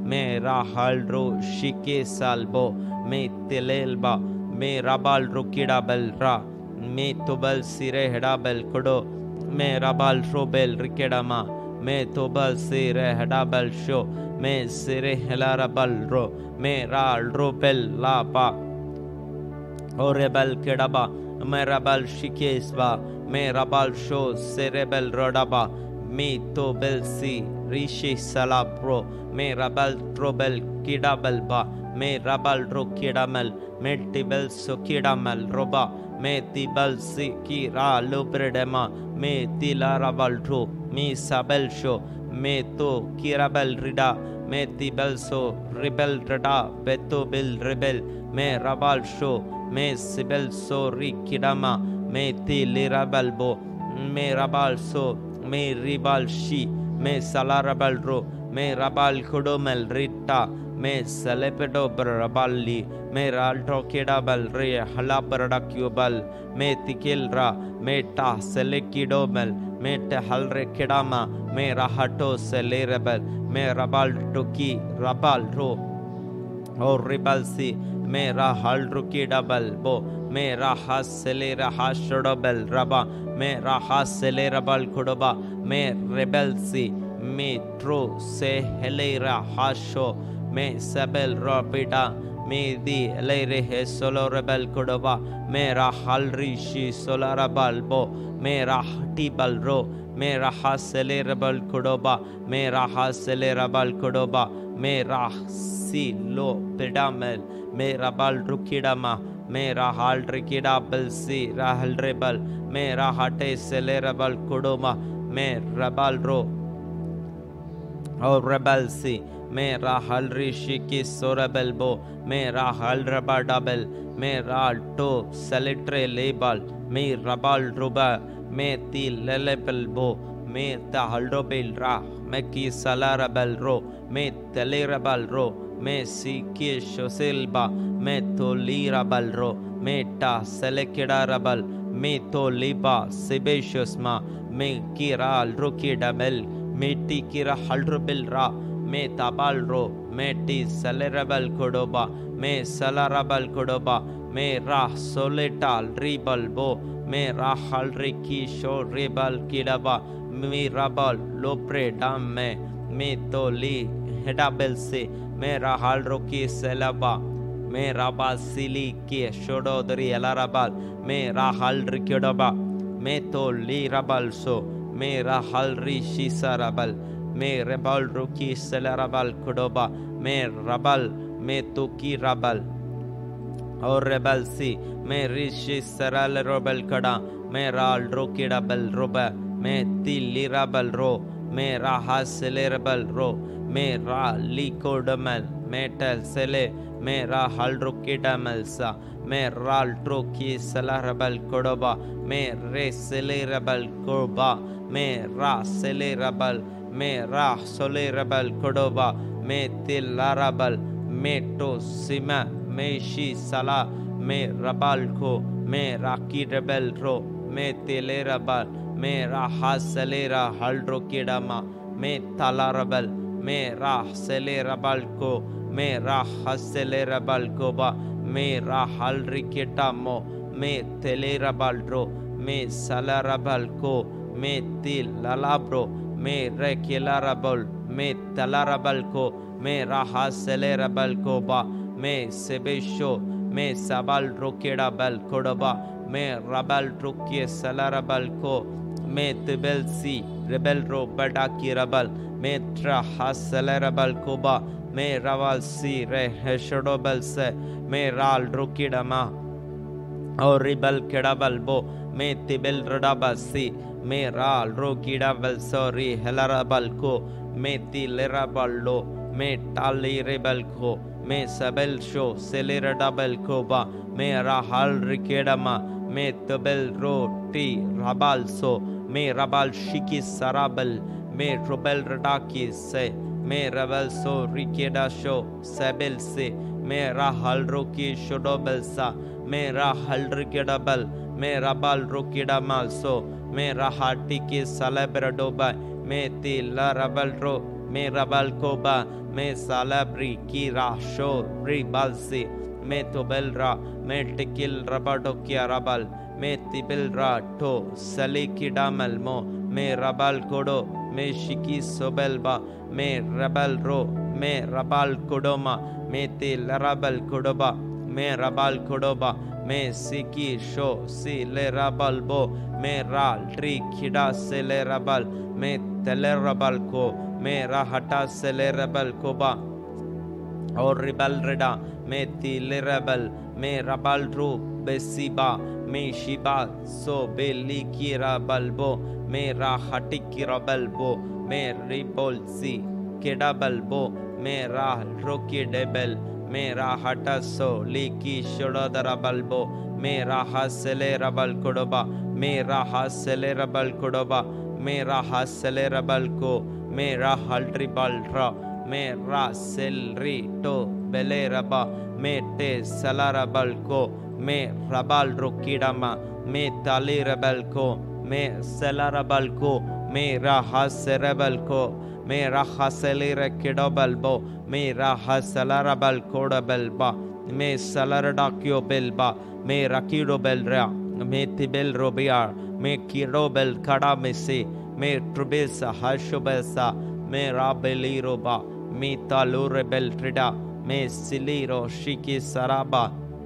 me rahaldro shike salbo, me telelba, me rabal rukidabel ra, me tobal sire hedabel kodo, me rabal robel rikedama, me tobal sire hedabel sho, me sire helarabal ro, me ral robel lapa, orebel kedaba, me rabal shikesba, me rabal sho serebel rodaba, me tobel si rishi salabro, me rabal trobel kidabel ba, me rabal ro kidamel, me tibel so kidamel roba, me tibel si ki ra lubredema, me tila rabal ro, me sabel sho, me to kirabel rida, me tibel so rebel rada, beto bil rebel, me rabal sho, me sibel so rikidama, me tilirabal bo, me rabal so, me ribal shi, me salarabal ro, me rabal kodomel rita, me salepedo barabali, me ralto kedabal re halabaradakubal, me tikilra, me ta selekidomel, me te halre kedama, me rahato selerabel, me rabal toki rabal ro, o ribalsi, me rahal ruki double bo, me rahas sele rahashodobel raba, me rahas sele rabal kodoba, me rebelsi, me tro se helera hasho, me sabel rapida, me di leire he solo rebel kodoba, me rahal rishi solarabal bo, me rahti balro, me rahas sele rebel kodoba, me rahas sele rabal kodoba, me rahsi lo pedamel, me rabal rukidama, me rahal rikidabel si rahal rebel, me rahate sele rebel kodoma, me rabal ro, o rebel si, me rahal rishiki sorabel bo, me rahal rabadabel, me ral to seletre label, me rabal ruba, me ti lelebel bo, me tahal robel ra, me ki salarabel ro, me telerabel ro, me si ki shosilba, me to lirabel ro, me ta selekidarabel, me to liba sibeshusma, me kiral rukidabel, me ti kira halrubel ra, me tabal ro, me ti salerabel kodoba, me salarabel kodoba, me ra soletal ribal bo, me ra halriki sho ribal kidaba, me rabal lopre damme, me to li hedabel se, me rahal roki selaba, me rabal sili ki shododri elarabal, me rahal rikyodoba, me to li rabal so, me rahal rishi sarabal, me rebal roki selarabal kodoba, me rabal, me to ki rabal, or rebel si, me rishi saral robel kada, me ral roki rabal roba, me ti lirabal ro, me rahas selerabal ro, me ra likodamel, me tel sele, me ra halrukidamel sa, me ral troki salarabal kodoba, me re selerabal koba, me ra selerabal, me ra solerabal kodoba, me tilarabal, me to sima, me shi sala, me rabal ko, me raki rebel ro, me tilerabal, me ra haselera halrukidama, me talarabal, me ra selerabal ko, me ra haselerabal koba, me ra halrikitamo, me telerabal ro, me salarabal ko, me til lalabro, me rekilarabal, me talarabal ko, me ra haselerabal koba, me sebesho, me sabal rokidabal kodoba, me rabal ruki salarabal ko, me tibel si rebel ro badaki rabal, me tra haselerabal koba, me raval si re heshodobel se, me ral rukidama, or rebel kedabal bo, me tibel rodabal si, me ral rukidabal sorry helarabal ko, me tilerabal lo, me tali rebel ko, me sabel sho seleradabel koba, me rahal rikedama, me tibel ro ti rabal so, me rabal shiki sarabel, me robel radaki se, me rabel so rikeda sho sabel se, me rahal roki shodobel sa, me rahal rikedabel, me rabal rokidamal so, me rahati ki salabradoba, me ti la rabel ro, me rabal koba, me salabri kira sho ribalsi, me tobelra, me tikil rabadokia rabal, me tibilra to salikidamal mo, me rabal kodo, me shiki sobelba, me rabal ro, me rabal kodoma, me til rabal kodoba, me rabal kodoba, me siki sho si le rabal bo, me ral tri kida se le rabal, me tele rabal ko, me rahata se le rabal koba, और रिबल रेडा में तिलरबल में rubble रू बेसिबा में Shiba सो बेली की रबलबो में राहटी की रबलबो में रिबोलसी केडबलबो में राह रोकी डेबल में राहटा सो लीकी शोडदरबलबो में राहा सेले रबल कोडोबा में राहा सेले रबल कोडोबा में राहा सेले रबल को में राहल रिबल रा मेरा सेलरी टो बेले रबा मेटे सलारबल को मे रबल रुकीडमा मे ताली रबल को मे सलारबल को मेरा हसरबल को मेरा हसली रकिडबल बो मेरा हसलारबल कोडबल बा मे सलारडाक्यो बेलबा मे रकीडो बेलरा मे तिबेल रोबिया मे किरोबेल कड़ा मेसे मे ट्रुबेसा हशुबेसा मे राबेली रोबा me talure beltrida me siliro shiki saraba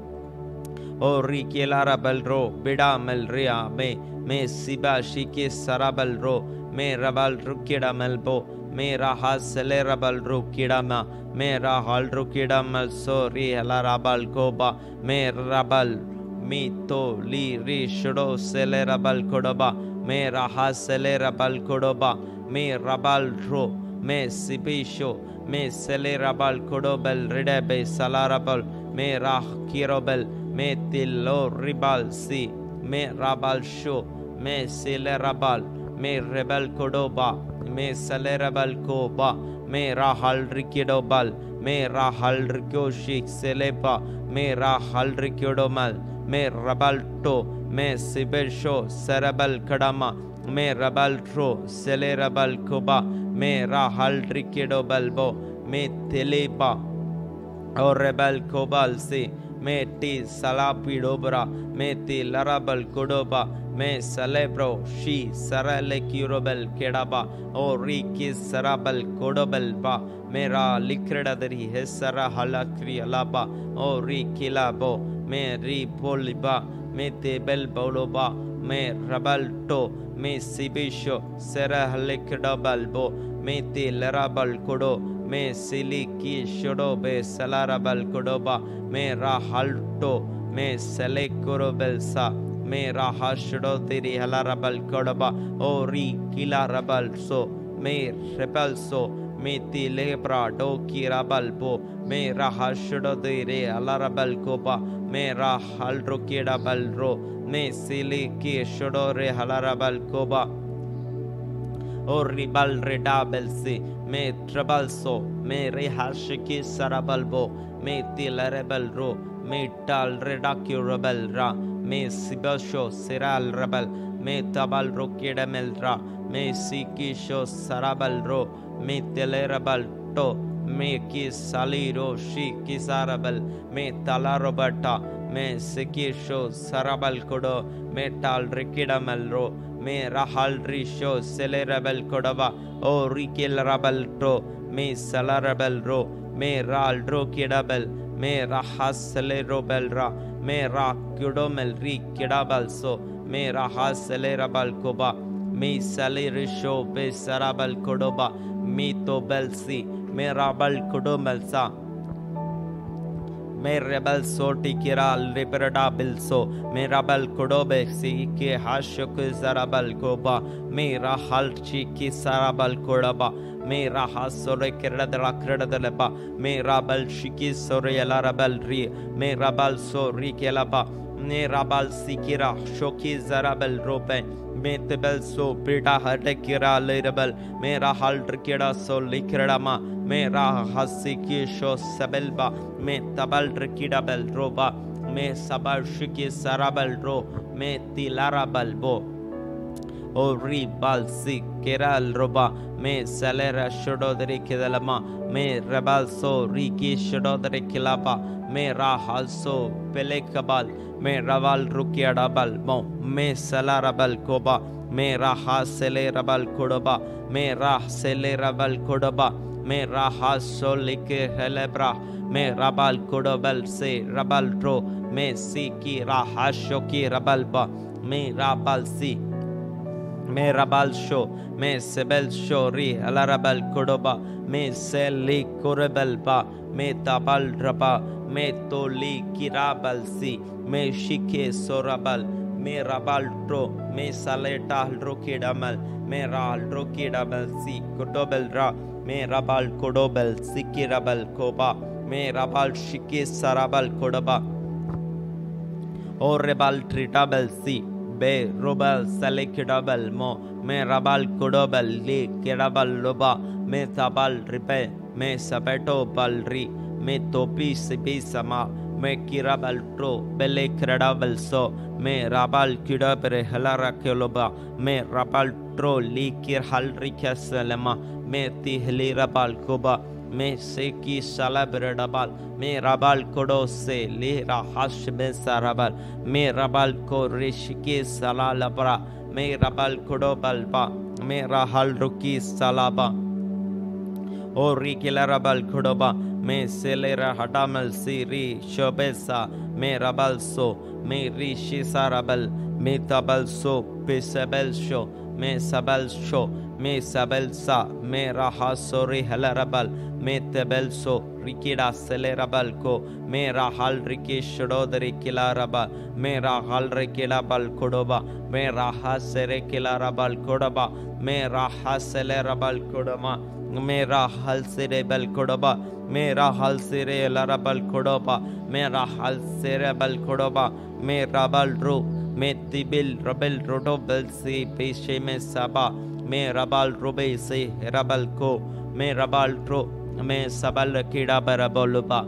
o rikilara belro bida melria me siba shiki sarabal ro me rabal rukida melbo me raha selerabal rukida ma me rahal rukida mal sori alarabal koba me rabal me to li ri shudo selerabal kodoba me raha selerabal kodoba me rabal ro me sibisho me selerabal kodobel ridebe salarabal me rah kirobel me tillo ribal si me rabal sho me selerabal me rebel kodoba me selerabal koba me rahal rikidobal me rahal rikoshik selepa me rahal rikidomal me rabal to me sibesho serabal kadama me rabal tro selerabal koba me rahal rikido balbo me teleba और रेबल कोबाल से मैं T सलापिडोबरा मैं ती लराबल कोडोबा मैं सलेब्रो she सरले क्यूरोबल केडाबा और रीकी सराबल कोडोबल बा मेरा लिक्रेडदरी है सरा हलाक्री अलाबा और री किलाबो मैं री बोलिबा मैं तेबल बोलोबा मैं रबल टो मैं सिबिशो सरा हलिकडबल बो मैं ती लराबल कोडो मैं सिली की शोडो बे सलारबल कोडोबा मैं राहल्टो मैं सले कोरोबेलसा मैं राहशडो तेरी हलारबल कोडोबा ओ री किला रबल सो मैं रेबल सो मैं ती लेब्रा डो की रबल बो मैं राहशडो तेरे हलारबल कोबा मैं राहल्टो की डबल रो मैं सिली की शोडो रे हलारबल कोबा और रिबल रेडाबल से मैं ट्रबल सो मैं रेहाश की सरबल बो मैं तिलरेबल रो मैं टाल रेडाक्यू रबल रा मैं सिबशो सिराल रबल मैं तबल रोकेडमेल रा मैं सिकीशो सरबल रो मैं तिलरेबल टो मैं की सालीरो शी की सरबल मैं तलारोबटा मैं सिकीशो सरबल कोडो मैं टाल रेकेडमेल रो मैं राहल रिशो सेलेरबल कोडवा ओ रिकेल रबल ट्रो मैं सलारबल रो मैं राल ड्रो केडबल मैं राहस सेलेरोबल रा मैं रा क्यूडोमेल री केडबल सो मैं राहस सेलेरबल कोबा मैं सलेरिशो बे सरबल कोडोबा मैं तो बेलसी मैं राबल कोडोमेल सा मैं रेबल सोटी किरा लिबरडा बिल्सो मैं रबल कोडोबे सी के हाशुक सरबल कोबा मैं राहल ची की सरबल कोडबा मैं राहा सोरे किरदला किरदलबा मैं रबल शिकी सोरे यला रबल री मैं रबल सो री केलबा मैं रबल सिकिरा शोकी जरबल रोपे मैं तबल सो पीटा हटे किरा लेरबल मैं राहल ट्रिकेडा सो लिखरडमा मैं राहसी की शो सबलबा मैं तबल ट्रिकीडबल रोबा मैं सबल शिकी सरबल रो मैं तिलारबल बो O ribal si keral roba me salera shododri kedalama me rebal so riki shododri kilaba me rahal so pelekabal me raval rukiadabal mo me salarabal koba me raha selerabal kodoba me rah selerabal kodoba me raha solike helebra me rabal kodobal se rabal tro me siki raha shoki rabalba me rabal si me rabal sho me sebel shori alarabal kodoba me seli korebel ba me tabal raba me toli kirabal si me shike sorabal me rabal tro me saleta rokidamal me ral rokidamal si kodobel ra me rabal kodobel sikirabal koba me rabal shike sarabal kodoba o rebal tritabel si be robal salekidabal mo me rabal kodobal le kedabal loba me tabal ripe me sabeto balri me topi sibi sama me kirabal tro bele kredabal so me rabal kidabere halara keloba me rabal tro li kir halri kasalama me tihli rabal koba me seki salabredabal me rabal kodo se le rahash me sarabal me rabal ko rishike salalabra me rabal kodo balba me rahal ruki salaba o rikila rabal kodoba me selera hadamal siri shobesa me rabal so me rishi sarabal me tabal so pesabel sho me sabal sho me sabel sa me raha sori halarabal me tebel so rikida selerabal ko me rahal riki shododari kilaraba me rahal rikilabal kodoba me raha sere kilarabal kodoba me raha selerabal kodoma me rahal serebal kodoba me rahal sere larabal kodoba me rahal serebal kodoba me rabal ru me tibil rabel rodobel se peshe me saba me rabal robe se rabal ko me rabal tro me sabal kida baraboluba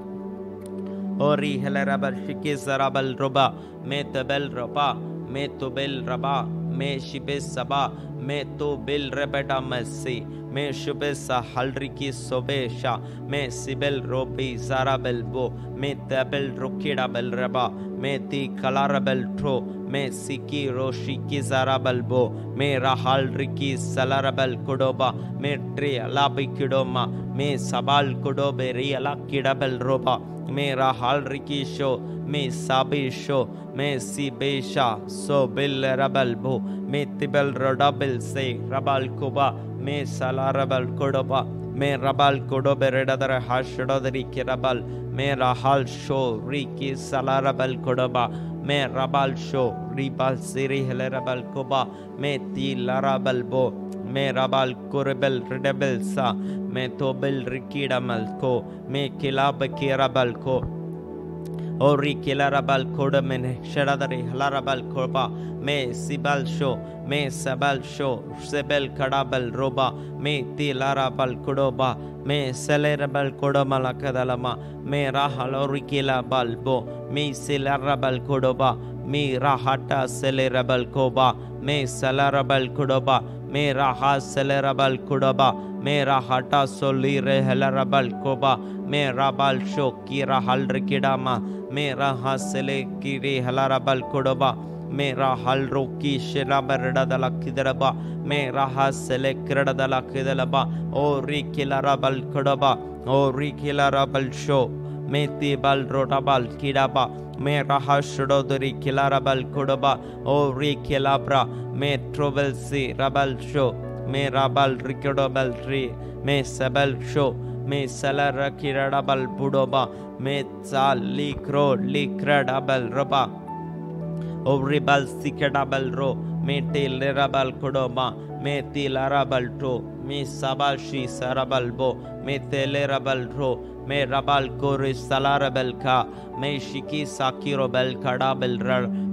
ori helarabal shike zarabal roba me tabel roba me tobel raba me shibe saba me to bil rebeta masi me shubesa halriki sobesha me sibel robi zarabel bo me tabel rokida bel raba me ti kalarabel tro me siki roshiki zarabel bo me rahal riki salarabel kodoba me tri alabi kidoma me sabal kodobe ri alakidabel roba me rahal riki sho me sabi sho me sibesha so bil rabel bo me tibel rodabel se rabal koba me salarabal kodoba me rabal kodobe redadara hashadodari kirabal me rahal sho riki salarabal kodoba me rabal sho ribal siri helerabal koba me ti larabal bo me rabal korebel redabel sa me tobel rikidamal ko me kilab kirabal ko ori kilarabal kodamen shadadari halarabal koba me sibal sho me sabal sho sebel kadabal roba me tilarabal kodoba me selerabal kodamala kadalama me rahalori kilabal bo me silarabal kodoba me rahata selerabal koba me salarabal kodoba me raha selerabal kodoba me rahata solire helarabal koba me rabal sho kira halrikidama me raha sele kiri halarabal kodoba me rahal roki shirabarada kidaraba me raha sele kiradala kidalaba o rikilarabal kodoba o rikilarabal sho me tibal rotabal kidaba me raha shododri kilarabal kodoba o rikilabra me trobel si rabal sho me rabal rikodobal tree me sabal sho me salara kiradabal budoba me sal likro likradabal roba o ribal sikadabal ro me tilerabal kodoba me tilarabal to me sabal shi sarabal bo me telerabal ro me rabal koris salarabal ka me shiki sakiro bel kadabel rar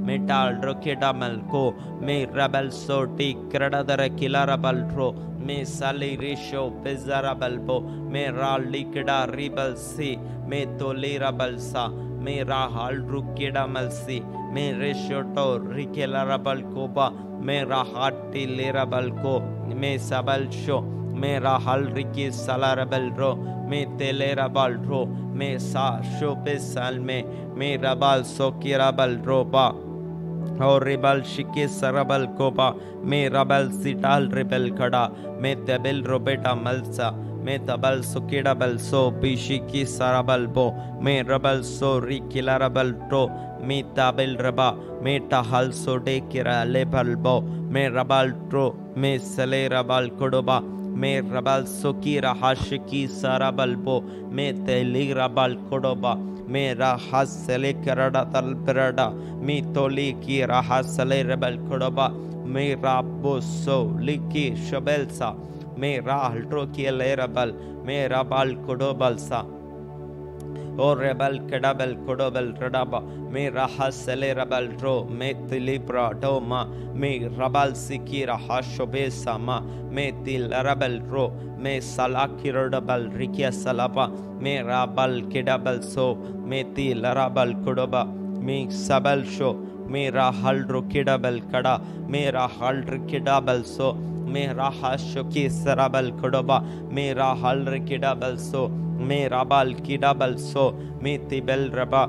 metal rokedamal ko me rebel so ti kradadara kilarabal tro me sali risho bezarabal bo me ra likda ribal si me tolirabal sa me ra hal rukedamal si me risho to rikelarabal ko ba me ra hatti lirabal ko me sabal sho me ra hal riki salarabal ro me telerabal ro me sa sho besalme me rabal so kirabal ro ba और रिबल शिके सरबल कोपा में रबल सिटाल रिबल खड़ा में तबल रोबेटा मलसा में तबल सुकेड़ा बल सो पीशी की सरबल बो में रबल सो रिकिला रबल टो में तबल रबा में टहल सोडे किरा लेबल बो में रबल ट्रो में सले रबल कोडोबा में रबल सुकी रहाश की सरबल बो में तेली रबल कोडोबा मेरा हसले करड़ा तल परड़ा मी तोली की रहा सले रबल कोडोबा मेरा बोसो लिकी शबेलसा मेरा हल्ट्रो की ले रबल मेरा बाल कोडोबल सा और रेबल केडाबल कोडोबल रडाबा मेरा हसले रबल रो में तिली प्राडोमा में रबल सिकी रहा शबेसा मा में तिल रबल रो में सला किरडबल रिकिया सलापा मेरा बल केडाबल सो में तिल रबल कोडोबा में सबल शो मेरा हल रुकिडबल कड़ा मेरा हल रुकिडबल सो मेरा हशो की सरबल कोडोबा मेरा हल रुकिडबल सो मेरा बल किडबल सो में तिबल रबा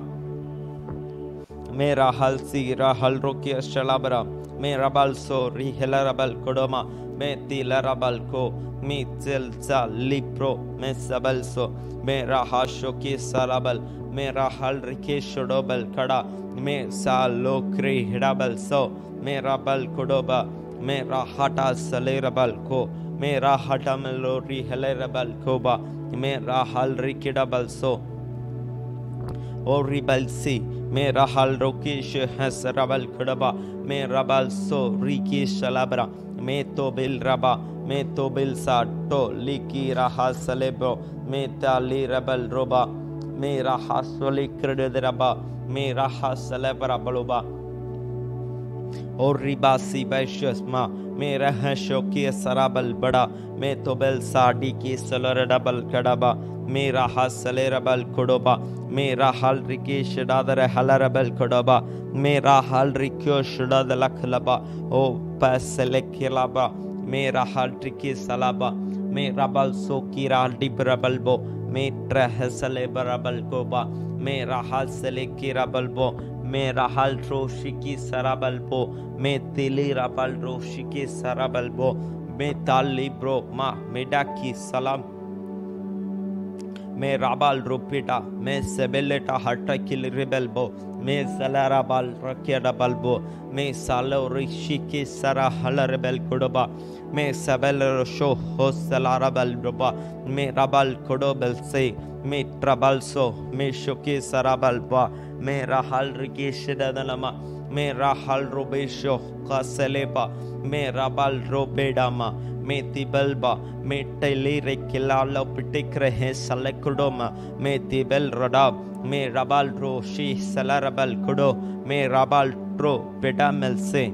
मेरा हल सी हल रुकिया शलाबरा मेरा बल सो रिहला रबल कोडोमा में तिल रबल को में चलचा लिप्रो में सबल सो मेरा हशो की सरबल मेरा हल रिके शोडोबल कड़ा में सालो क्री हिडाबल सो मेरा बल कोडोबा मेरा हटा सले रबल को मेरा हटा मलोरी हले रबल कोबा मेरा हल रिकिडबल सो और रिबल सी मेरा हल रोकेश हस रबल कोडबा मेरा बल सो रिकी शलाबरा में तो बिल रबा में तो बिल सा तो लिकी रहा सलेबो में ताली रबल रोबा मेरा हासोली क्रेड रबा मेरा हासले बराबलोबा और रिबासी बैशमा मेरा हशो की सराबल बड़ा मैं तो बेल साडी की सलर डबल कड़बा मेरा हासले रबल कोडोबा मेरा हल रिकी शडादर हलरबल कोडोबा मेरा हल रिक्यो शडाद लखलबा ओ पैसले खिलाबा मेरा हल रिकी सलाबा मेरा बल सो की राल डिबरबल बो मेरा हसले बराबल कोबा मेरा हासले की रबल बो मेरा हल रोशी की सरबल बो मैं तिली रबल रोशी की सरबल बो मैं ताली ब्रो मा मेडा की सलाम मैं रबल रुपिटा मैं सेबेलेटा हटा किल रिबल बो मैं सलारा बल रकिया डबल बो मैं सालो ऋषि की सरा हल रिबल कोडबा मैं सबल शो हो सलारा बल रुबा मैं रबल कोडोबल से मैं ट्रबल सो मैं शुकी सरबल बा मेरा हल रिकेश ददलमा मेरा हल रोबेशो का सलेबा मेरा बल रोबेडामा मैं तिबलबा मैं टेली रे किलालो पिटिक रहे सलेकुडोमा मैं तिबल रडाब मैं रबल रोशी सलरबल कुडो मैं रबल ट्रो पेडामल से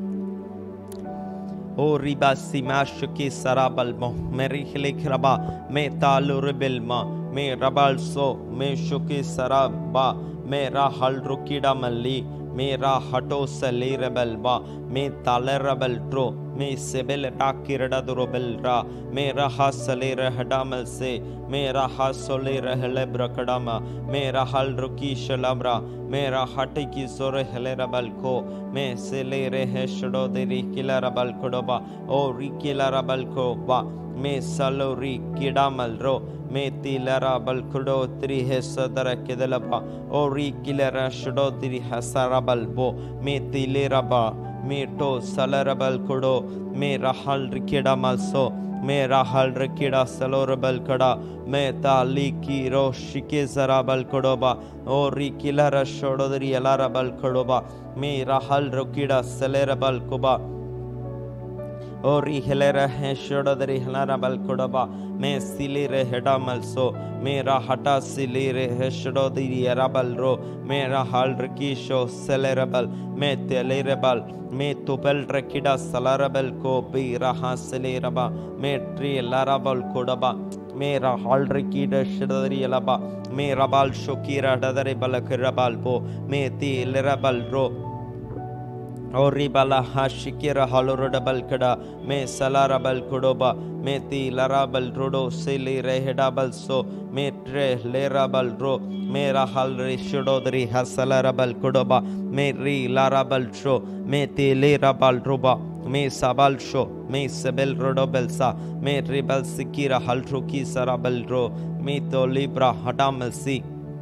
ओ रिबा सिमाशु की सरबल मो मेरी खिलिक रबा मैं तालु रिबल मा मैं रबल सो मैं शुकी सरबा मेरा हल रुकिडा मल्ली मेरा हटो सले रबल बा मैं ताले रबल ट्रो मैं सेबल टाकिरडा दुरबल रा मेरा हसले रहडामल से मेरा हसले रहले ब्रकडामा मेरा हल रुकी शलबरा मेरा हट की सोरे हले रबल को मैं सेले रहे शडो देरी किला रबल कोडोबा ओ री किला रबल को बा मैं सलोरी किडामल रो मैं तिलरा बलकुडो त्रि है सदर केदलबा ओरी किलरा शडो त्रि हसरबल बो मैं तिलेरबा मैं टो सलरबल कुडो मैं रहल रिकेडा मलसो मैं रहल रिकेडा सलोरबल कड़ा मैं ताली की रो शिके सराबल कुडोबा ओरी किलरा शडो त्रि यलारबल कुडोबा मैं रहल रिकेडा सलेरबल Quba Ori helera heshodadri helarabal kodaba me silire hedamalso mera hata silire heshodadri yarabal ro mera halrikisho selerabal me telerabal me tupel rakida salarabal ko bi raha seleraba me tri larabal kodaba mera halrikida shadadri yalaba me rabal shokira dadare balakirabal bo me ti lerabal ro Oribala hashikira halorabal kada me salarabal kodoba me ti larabal rodo sili rehedabal so me tre lerabal ro me rahal rishododri hasalarabal kodoba me ri larabal sho me ti lerabal roba me sabal sho me sebel rodobel sa me ribal sikira haltruki sarabal ro me to libra hadamel si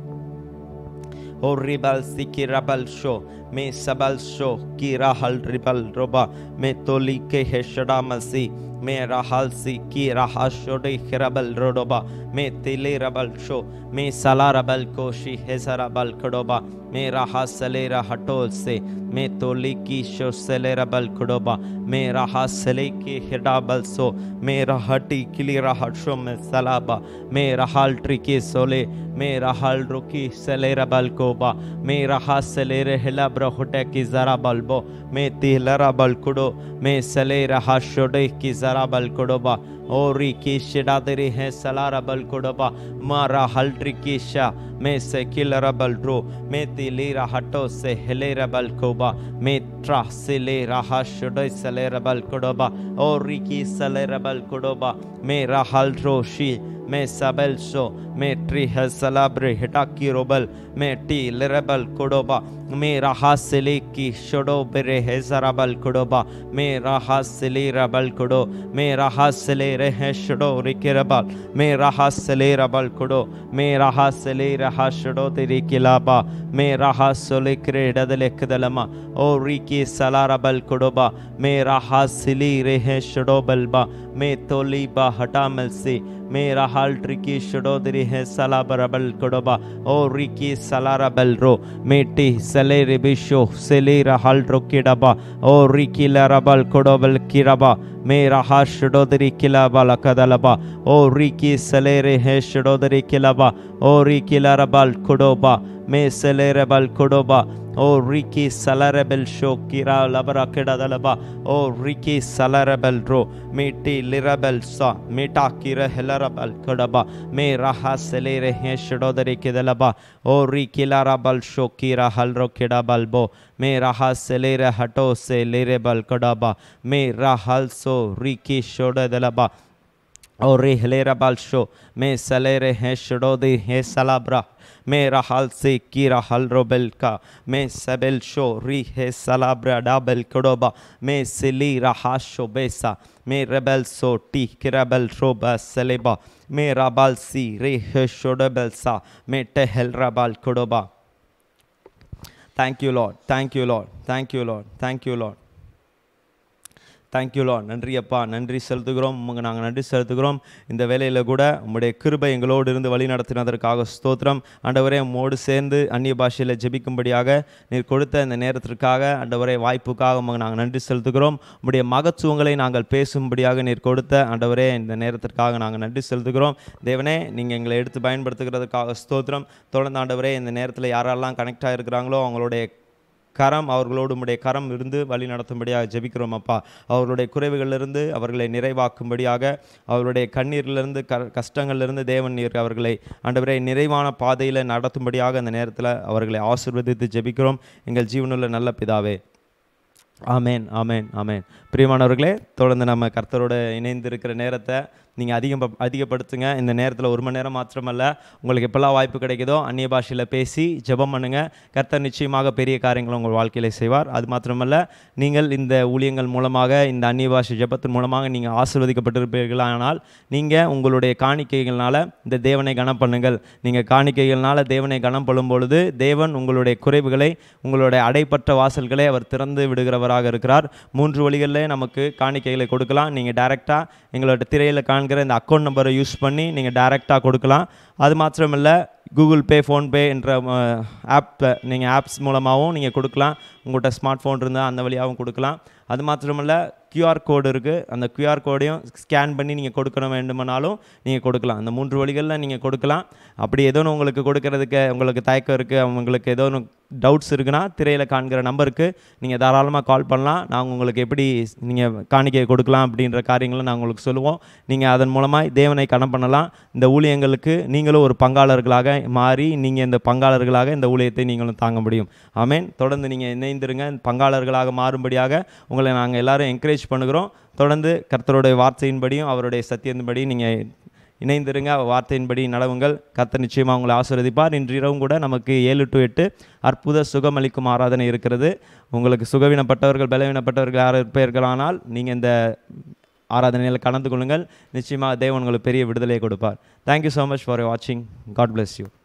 Horrible sikirabal show, me sabal show, kira hal ribal roba, me toli ke heshadamasi, me rahal si kira hashode hirabal rodoba, me tile rabal show, me salarabal koshi hesarabal kodoba, me rahasalera hatol se, me toli ki sho selerabal kodoba, me rahasele ki hidabal so, me rahati kilira hatsho me salaba, me rahal triki sole, me rahal roki selerabal koba, me rahaselere helabra hote ki zarabalbo, me tilarabal kudo, me selera hashode ki zarabal kodoba, ori ki shidadiri he salarabal kodoba, mara haltrikisha, me se kilarabal ro, me tilira hato se helerabal koba, me tra selera hashode selerabal kodoba, ori ki selerabal kodoba, me rahal roshi, me sabel so, me tri hasalabre hitaki robal, me ti lerabal kodoba, me rahaseleki shodo bere hezarabal kodoba, me rahasele rabal kodo, me rahasele rehe shodo rikirabal, me rahasele rabal kodo, me rahasele rahashodo tirikilaba, me rahasole kredadalekdalama, o riki salarabal kodoba, me rahasili rehe shodo balba, me toliba hatamelsi, me rahal triki shododri he salabarabal kodoba o riki salarabal ro me ti sele rebisho sele rahal rokidaba o riki larabal kodobal kiraba me raha shododri kilaba lakadalaba o riki sele he shododri kilaba o riki larabal kodoba me sele rebal kodoba o riki salarabel shokira labara kedadalaba o riki salarabel ro meti lirabel sa meta kira helarabal kodaba me raha selere he shododari kedalaba o riki larabal shokira halro kedabalbo me raha selere hato se lerebal kodaba me rahal so riki shodadalaba o rehlera sho me salere he shododi he salabra me rahal se kira hal robelka me sabel sho ri he salabra dabel kodoba me sili rahasho besa me rebel so ti kirabel roba seleba me rabal si re he shodabel sa me tehel rabal kodoba. Thank you Lord, thank you Lord, thank you Lord, thank you Lord. Thank you Lord. நன்றி அப்பா, நன்றி செலுத்துகிறோம். உமக்கு நாங்கள் நன்றி செலுத்துகிறோம். இந்த வேளையில் கூட உம்முடைய கிருபை எங்களோடு இருந்து வழி நடத்தினதற்காக ஸ்தோத்திரம். ஆண்டவரே, உம்மோடு சேர்ந்து அந்நிய பாஷையில் ஜெபிக்கும்படியாக நீர் கொடுத்த இந்த நேரத்திற்காக ஆண்டவரே வாய்ப்புக்காக உமக்கு நாங்கள் நன்றி செலுத்துகிறோம். உம்முடைய மகத்துவங்களை நாங்கள் பேசும்படியாக நீர் கொடுத்த ஆண்டவரே இந்த நேரத்திற்காக நாங்கள் நன்றி செலுத்துகிறோம். தேவனே, நீங்கள் எங்களை எடுத்து பயன்படுத்துகிறதுக்காக ஸ்தோத்திரம். தொடர்ந்து ஆண்டவரே இந்த நேரத்தில் யாரெல்லாம் கனெக்ட் ஆகிருக்கிறாங்களோ அவங்களுடைய கரம் அவர்களோடு உம்முடைய கரம் இருந்து வழி நடத்தும்படியாக ஜெபிக்கிறோம் அப்பா. அவர்களுடைய குறைவுகளிலிருந்து அவர்களை நிறைவாக்கும்படியாக அவருடைய கண்ணீரிலிருந்து கஷ்டங்களிலிருந்து தேவன் நீர் அவர்களை ஆண்டவரே நிறைவான பாதையில் நடத்தும்படியாக அந்த நேரத்தில் அவர்களை ஆசீர்வதித்து ஜெபிக்கிறோம் எங்கள் ஜீவனுள்ள நல்ல பிதாவே. ஆமேன், ஆமேன், ஆமேன். பிரியமானவர்களே, தொடர்ந்து நம்ம கர்த்தரோடு இணைந்து இருக்கிற நேரத்தை நீங்கள் அதிகப்படுத்துங்க. இந்த நேரத்தில் 1 மணி நேரம் மாத்திரமல்ல, உங்களுக்கு எப்பெல்லாம் வாய்ப்பு கிடைக்குதோ அந்நிய பாஷையில் பேசி ஜெபம் பண்ணுங்கள். கர்த்தர் நிச்சயமாக பெரிய காரியங்களை உங்கள் வாழ்க்கையில் செய்வார். அது மாத்திரமல்ல, நீங்கள் இந்த ஊழியங்கள் மூலமாக இந்த அந்நிய பாஷை ஜெபத்தின் மூலமாக நீங்கள் ஆசீர்வதிக்கப்பட்டிருப்பீர்களானால் நீங்கள் உங்களுடைய காணிக்கைகளால் இந்த தேவனை கனம் பண்ணுங்கள். நீங்கள் காணிக்கைகளால் தேவனை கனம் பண்ணும் பொழுது தேவன் உங்களுடைய குறைவுகளை, உங்களுடைய அடைப்பட்ட வாசல்களை அவர் திறந்து விடுகிறவராக இருக்கிறார். 3 வழிகளில் நமக்கு காணிக்கைகளை கொடுக்கலாம். நீங்கள் டைரெக்டாக எங்களோட திரையில் காண்கிற இந்த அக்கௌண்ட் நம்பரை யூஸ் பண்ணி நீங்கள் டைரெக்டாக கொடுக்கலாம். அது மாத்திரமில்லை, கூகுள் பே, ஃபோன்பே என்ற ஆப்ஸ் மூலமாகவும் நீங்கள் கொடுக்கலாம். உங்கள்கிட்ட ஸ்மார்ட் ஃபோன் இருந்தால் அந்த வழியாகவும் கொடுக்கலாம். அது மாத்திரமில்லை, QR கோடு இருக்குது. அந்த QR கோடையும் ஸ்கேன் பண்ணி நீங்கள் கொடுக்கணும் வேண்டுமானாலும் நீங்கள் கொடுக்கலாம். அந்த 3 வழிகளில் நீங்கள் கொடுக்கலாம். அப்படி ஏதோ ஒன்று உங்களுக்கு கொடுக்கறதுக்கு உங்களுக்கு தயக்கம் இருக்குது, உங்களுக்கு ஏதோ ஒன்று டவுட்ஸ் இருக்குன்னா திரையில் காண்கிற நம்பருக்கு நீங்கள் தாராளமாக கால் பண்ணலாம். நாங்கள் உங்களுக்கு எப்படி நீங்கள் காணிக்கை கொடுக்கலாம் அப்படின்ற காரியங்களை நாங்கள் உங்களுக்கு சொல்லுவோம். நீங்கள் அதன் மூலமாக தேவனை கனம் பண்ணலாம். இந்த ஊழியங்களுக்கு நீங்களும் ஒரு பங்காளர்களாக மாறி நீங்கள் இந்த பங்காளர்களாக இந்த ஊழியத்தை நீங்களும் தாங்க முடியும். ஆமென். தொடர்ந்து நீங்கள் இணைந்திருங்க. பங்காளர்களாக மாறும்படியாக உங்களை நாங்கள் எல்லாரும் என்கரேஜ் பண்ணுகிறோம். தொடர்ந்து கர்த்தருடைய வார்த்தையின்படியும் அவருடைய சத்தியத்தின்படியும் நீங்கள் இணைந்திருங்க. வார்த்தையின்படி நடவுங்கள். கர்த்தர் நிச்சயமாக உங்களை ஆசீர்வதிப்பார். இன்று இரவும் கூட நமக்கு 7 to 8 அற்புத சுகமளிக்கும் ஆராதனை இருக்கிறது. உங்களுக்கு சுகவீனப்பட்டவர்கள் பலவீனப்பட்டவர்கள் யாரும் இருப்பீர்களானால் நீங்கள் இந்த ஆராதனையில் கலந்து கொள்ளுங்கள். நிச்சயமாக தேவன் உங்களுக்கு பெரிய விடுதலையை கொடுப்பார். தேங்க்யூ ஸோ மச் ஃபார் வாட்சிங். God bless you.